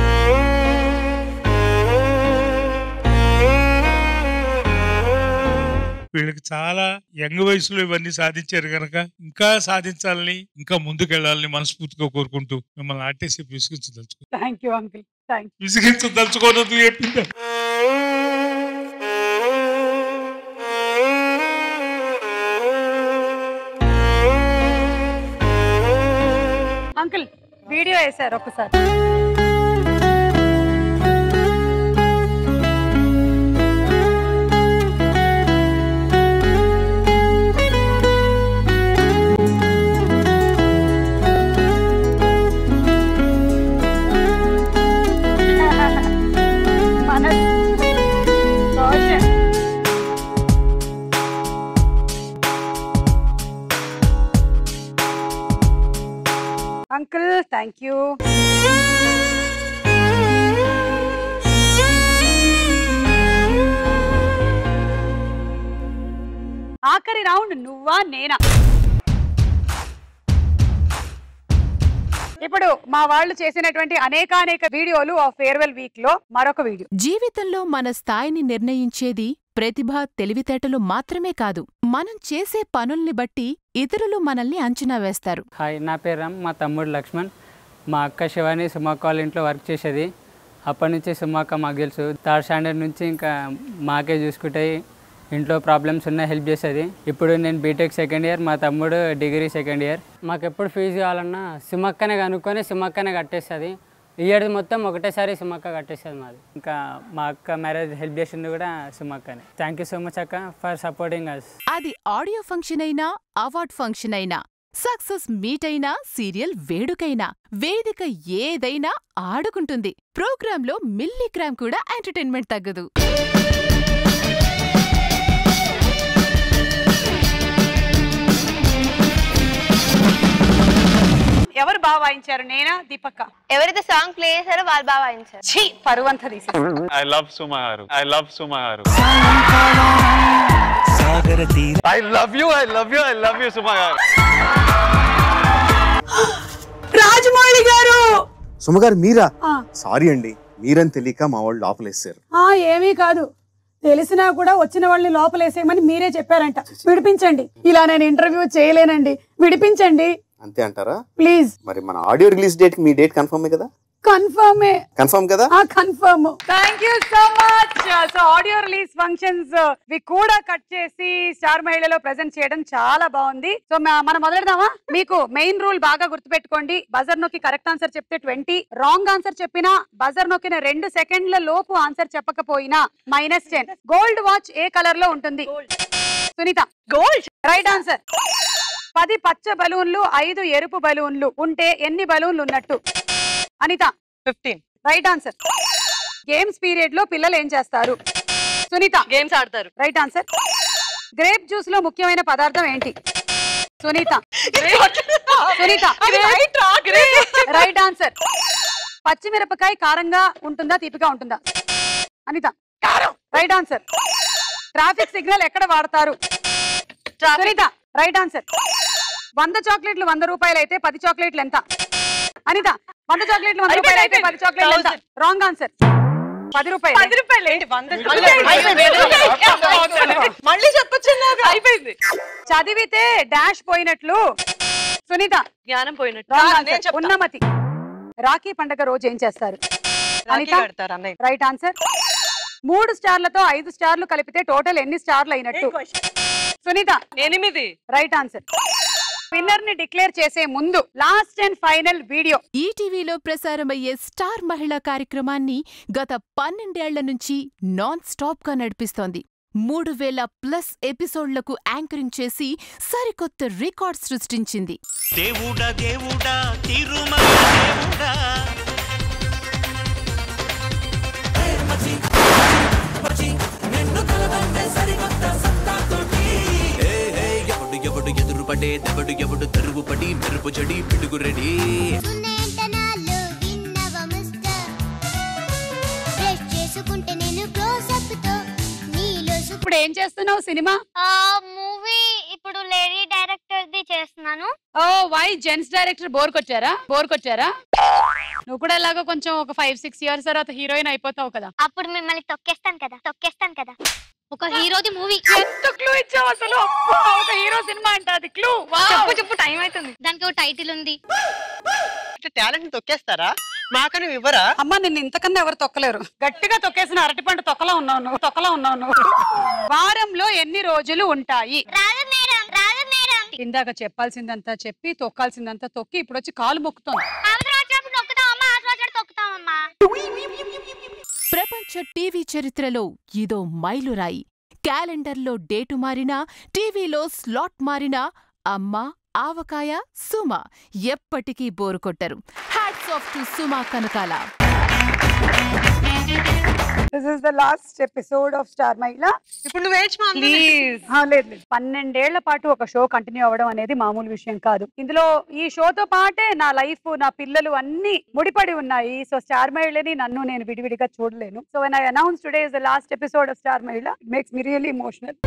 వీళ్ళకి చాలా యంగ్ వయసులో ఇవన్నీ సాధించారు కనుక ఇంకా సాధించాలని, ఇంకా ముందుకెళ్లాలని మనస్ఫూర్తిగా కోరుకుంటూ మిమ్మల్ని ఆర్టీసీ విసిగించదలుచుకోనదు చెప్పింది. అంకుల్ వీడియో వేశారు ఒక్కసారి. Uncle thank you. ఆఖరి రౌండ్ నువ్వా నేనా? ఇప్పుడు మా వాళ్ళు చేసినటువంటి అనేక వీడియోలు ఆ ఫేర్వెల్ వీక్ లో మరొక వీడియో. జీవితంలో మన స్థాయిని నిర్ణయించేది ప్రతిభ, తెలివితేటలు మాత్రమే కాదు, మనం చేసే పనుల్ని బట్టి ఇతరులు మనల్ని అంచనా వేస్తారు. హాయ్, నా పేరు రామ్. మా తమ్ముడు లక్ష్మణ్. మా అక్క శివాని సుమాక వాళ్ళ ఇంట్లో వర్క్ చేసేది. అప్పటి నుంచి సుమాక మాకు తెలుసు. 3rd స్టాండర్డ్ నుంచి ఇంకా మాకే చూసుకుంటే ఇంట్లో ప్రాబ్లమ్స్ ఉన్నా హెల్ప్ చేసేది. ఇప్పుడు నేను బీటెక్ 2nd ఇయర్, మా తమ్ముడు డిగ్రీ 2nd ఇయర్. మాకు ఎప్పుడు ఫీజు కావాలన్నా సుమక్కనే కనుక్కొని సుమక్కనే కట్టేస్తుంది. ఇయర్ది మొత్తం ఒకటేసారి సుమక్క కట్టేస్తుంది మాది. ఇంకా మా అక్క మ్యారేజ్ హెల్ప్ చేసింది కూడా సుమక్కనే. థ్యాంక్ యూ సో మచ్ అక్క ఫర్ సపోర్టింగ్ అస్. అది ఆడియో ఫంక్షన్ అయినా, అవార్డ్ ఫంక్షన్ అయినా, సక్సెస్ మీట్ అయినా, సీరియల్ వేడుకైనా, వేదిక ఏదైనా ఆడుకుంటుంది. ప్రోగ్రాంలో మిల్లీగ్రామ్ కూడా ఎంటర్టైన్మెంట్ తగ్గదు. ఎవరు బాగా వాయించారు? నేనా దీపక్క? ఎవరైతే సాంగ్ ప్లే చేశారో వాళ్ళు బాగా వాయించారు. ఛీ, పరువంతా తీసేసారు. ఐ లవ్ సుమ గారు. ఐ లవ్ సుమ గారు. ఐ లవ్ యూ సుమ గారు. రాజమౌళి గారు. సుమ గారు మీరా? సారీ అండి, మీరని తెలియక మా వాళ్ళు లోపలేసారు. ఏమీ కాదు, తెలిసినా కూడా వచ్చిన వాళ్ళని లోపలేసేయమని మీరే చెప్పారంట. విడిపించండి. ఇలా నేను ఇంటర్వ్యూ చేయలేనండి, విడిపించండి. అంతే అంటారా? ప్లీజ్. మరి మన ఆడియో రిలీజ్ డేట్ కి మీ డేట్ కన్ఫర్మే కదా? కన్ఫర్మే. కన్ఫర్మ్ కదా? Confirm. Thank you so much. So audio release functions వి కూడా కట్ చేసి స్టార్ మహిళలో ప్రెజెంట్ చేయడం చాలా బాగుంది. సో మనం మొదలెడదామా? మీకు మెయిన్ రూల్ బాగా గుర్తుపెట్టుకోండి. బజర్ నొక్కి కరెక్ట్ ఆన్సర్ చెప్తే 20, రాంగ్ ఆన్సర్ చెప్పినా, బజర్ నొక్కిన 2 సెకండ్ల లోపు ఆన్సర్ చెప్పకపోయినా -10. గోల్డ్ వాచ్ ఏ కలర్ లో ఉంటుంది? సునీత. గోల్డ్. Right answer. 10 పచ్చ బలూన్లు, 5 ఎరుపు బలూన్లు ఉంటే ఎన్ని బలూన్లు ఉన్నట్టు? Anitha. 15. Right answer. Games period లో పిల్లలు ఏం చేస్తారు? సునీత. గేమ్స్ ఆడతారు. Right answer. గ్రేప్ జ్యూస్ లో ముఖ్యమైన పదార్థం ఏంటి? సునీత. సునీత. Right answer. పచ్చిమిరపకాయ కారంగా ఉంటుందా, తీపిగా ఉంటుందా? Anitha. Right answer. Traffic signal ఎక్కడ వాడతారు? సునీత. Right answer. 100 చాక్లెట్లు 100 రూపాయలు అయితే 10 చాక్లెట్లు ఎంత? అనిత. 100 చాక్లెట్లు 100 రూపాయలు అయితే 10 చాక్లెట్లు ఎంత? Wrong answer. 10 రూపాయలు. 10 రూపాయలు ఏంటి? 100 మళ్ళీ చెప్పొచ్చు. అయిపోయింది. చదివితే డాష్ పోయినట్లు? సునీత. జ్ఞానం పోయినట్టు. Wrong answer. ఉన్నమతి. రాఖీ పండగ రోజు ఏం చేస్తారు? అనిత. Right answer. 3 స్టార్లతో 5 స్టార్లు కలిపితే టోటల్ ఎన్ని స్టార్లు అయినట్టు? సునీత. 8. Right answer. విన్నర్ ని డిక్లేర్ చేసే ముందు లాస్ట్ అండ్ ఫైనల్ వీడియో. ఈటీవీలో ప్రసారమయ్యే స్టార్ మహిళా కార్యక్రమాన్ని గత 12 ఏళ్ల నుంచి నాన్ స్టాప్ గా నడిపిస్తోంది. 3000+ ఎపిసోడ్లకు యాంకరింగ్ చేసి సరికొత్త రికార్డ్ సృష్టించింది. దేవుడా దేవుడా తిరుమల దేవుడా ఎవడు ఎదురుపడే దెవడు ఎవడు తరుగుపడి మెరుపు జడి పిడుగు రెడీ. ఇప్పుడు ఏం చేస్తున్నావు? సినిమా మూవీ ఇప్పుడు లేడీ డైరెక్టర్ ది చేస్తున్నాను. Oh why gents director bore కొచ్చారా? నువ్వు కూడా ఎలాగో కొంచెం ఒక 5-6 ఇయర్స్ తర్వాత హీరోయిన్ అయిపోతావు కదా. అప్పుడు మిమ్మల్ని తొక్కేస్తాను కదా. ఒక హీరోది మూవీ. ఎంత క్లూ ఇచ్చావు అసలు. ఒక హీరో సినిమా అంటే అది క్లూ. చెప్పు టైం అవుతుంది. దానికి ఒక టైటిల్ ఉంది. టాలెంట్ తొక్కేస్తారా? మాకని ఇవ్వరా? అమ్మ నిన్ను ఇంతకన్నా ఎవరు తొక్కలేరు. గట్టిగా తొక్కేసిన అరటిపండు తొక్కలా ఉన్నావు. వారంలో ఎన్ని రోజులు ఉంటాయి? ఇందాక చెప్పాల్సిందంతా చెప్పి తొక్కాల్సిందంతా తొక్కి ఇప్పుడు వచ్చి కాలు మొక్కుతోంది. ప్రపంచ టీవీ చరిత్రలో ఇదో మైలురాయి. క్యాలెండర్లో డేటు మారినా, టీవీలో స్లాట్ మారినా అమ్మ, ఆవకాయ, సుమ ఎప్పటికీ బోరు కొట్టరు. Hats off to Suma Kanakala. This is the last episode of Star Mahila. ఇప్పుడు నువ్వు ఏడ్చమా ప్లీజ్. లేదు 12 ఏళ్ల పాటు ఒక షో కంటిన్యూ అవ్వడం అనేది మామూలు విషయం కాదు. ఇందులో ఈ షోతో పాటే నా లైఫ్, నా పిల్లలు అన్ని ముడిపడి ఉన్నాయి. సో స్టార్ మహిళని నన్ను నేను విడివిడిగా చూడలేను. So when I announce today is the last episode of Star Mahila, it makes me really emotional.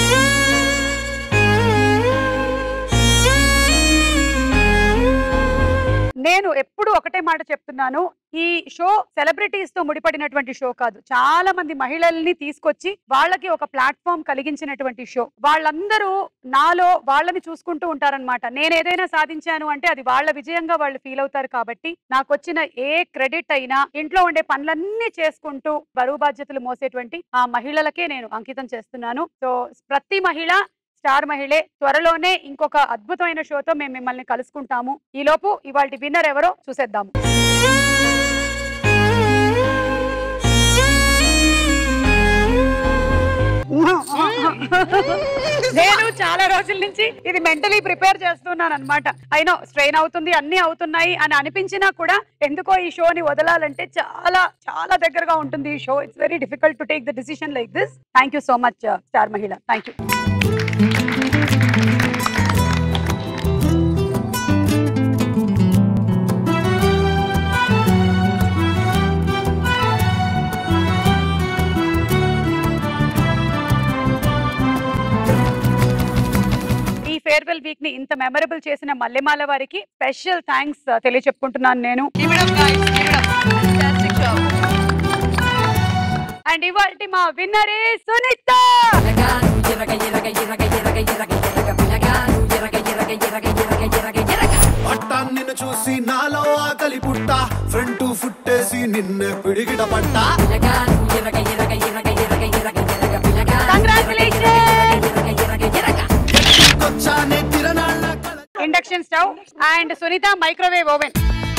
నేను ఎప్పుడు ఒకటే మాట చెప్తున్నాను, ఈ షో సెలబ్రిటీస్ తో ముడిపడినటువంటి షో కాదు. చాలా మంది మహిళల్ని తీసుకొచ్చి వాళ్ళకి ఒక ప్లాట్ఫామ్ కలిగించినటువంటి షో. వాళ్ళందరూ నాలో వాళ్ళని చూసుకుంటూ ఉంటారనమాట. నేను ఏదైనా సాధించాను అంటే అది వాళ్ళ విజయంగా వాళ్ళు ఫీల్ అవుతారు. కాబట్టి నాకు వచ్చిన ఏ క్రెడిట్ అయినా ఇంట్లో ఉండే పనులన్నీ చేసుకుంటూ బరువు బాధ్యతలు మోసేటువంటి ఆ మహిళలకే నేను అంకితం చేస్తున్నాను. సో ప్రతి మహిళ స్టార్ మహిళే. త్వరలోనే ఇంకొక అద్భుతమైన షోతో మేము మిమ్మల్ని కలుసుకుంటాము. ఈలోపు ఇవాల్టి విన్నర్ ఎవరో చూసేద్దాము. నేను చాలా రోజుల నుంచి ఇది మెంటలీ ప్రిపేర్ చేస్తున్నాను అనమాట. అయినో స్ట్రెయిన్ అవుతుంది, అన్ని అవుతున్నాయి అని అనిపించినా కూడా ఎందుకో ఈ షోని వదలాలంటే చాలా చాలా దగ్గరగా ఉంటుంది ఈ show. It's very difficult to take the decision like this. Thank you so much star Mahila. Thank you. Farewell week ని ఇంత మెమరబుల్ చేసిన మల్లెమాల వారికి స్పెషల్ థ్యాంక్స్ తెలియచెప్పుకుంటున్నాను నేను. అండ్ ఇవాల్టి మా విన్నరే సునీత. నిన్ను చూసి నాలో ఆకలి పుట్ట ఫ్రంట్ ఫుట్టేసి నిన్ను పిడిగిట పట్ట. Induction stove and Sunitha microwave oven.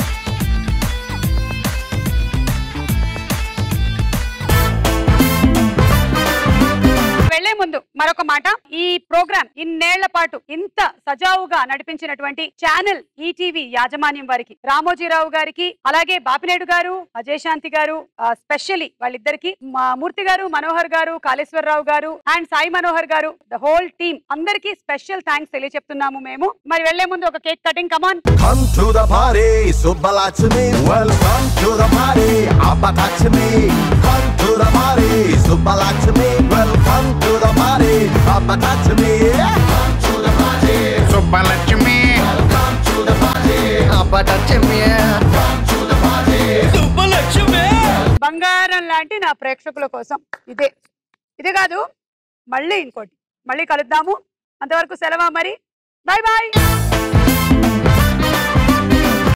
వెళ్లే ముందు మరొక మాట, ఈ ప్రోగ్రామ్ ఇన్నేళ్ల పాటు ఇంత సజావుగా నడిపించినటువంటి ఛానల్ ఈటీవీ యాజమాన్యం వారికి, రామోజీరావు గారికి, అలాగే బాపినేడు గారు, అజయ్ శాంతి గారు, స్పెషల్లీ వాళ్ళిద్దరికి, మూర్తి గారు, మనోహర్ గారు, కాళేశ్వరరావు గారు అండ్ సాయి మనోహర్ గారు, ద హోల్ టీమ్ అందరికి స్పెషల్ థ్యాంక్స్ తెలియచెప్తున్నాము మేము. మరి వెళ్లే ముందు ఒక cake cutting. Come on. Come to the party, Subbalakshmi. Welcome to the party, Abbalakshmi. Come to the party, Subbalakshmi. Welcome to the party, Abbalakshmi. Come to the party, Subbalakshmi. Welcome to the party, Abbalakshmi. Come to the party, Subbalakshmi. బంగారం లాంటి నా ప్రేక్షకుల కోసం ఇదే కాదు, మళ్ళీ ఇంకోటి, మళ్ళీ కలుద్దాము. అంతవరకు సెలవా మరి. Bye bye.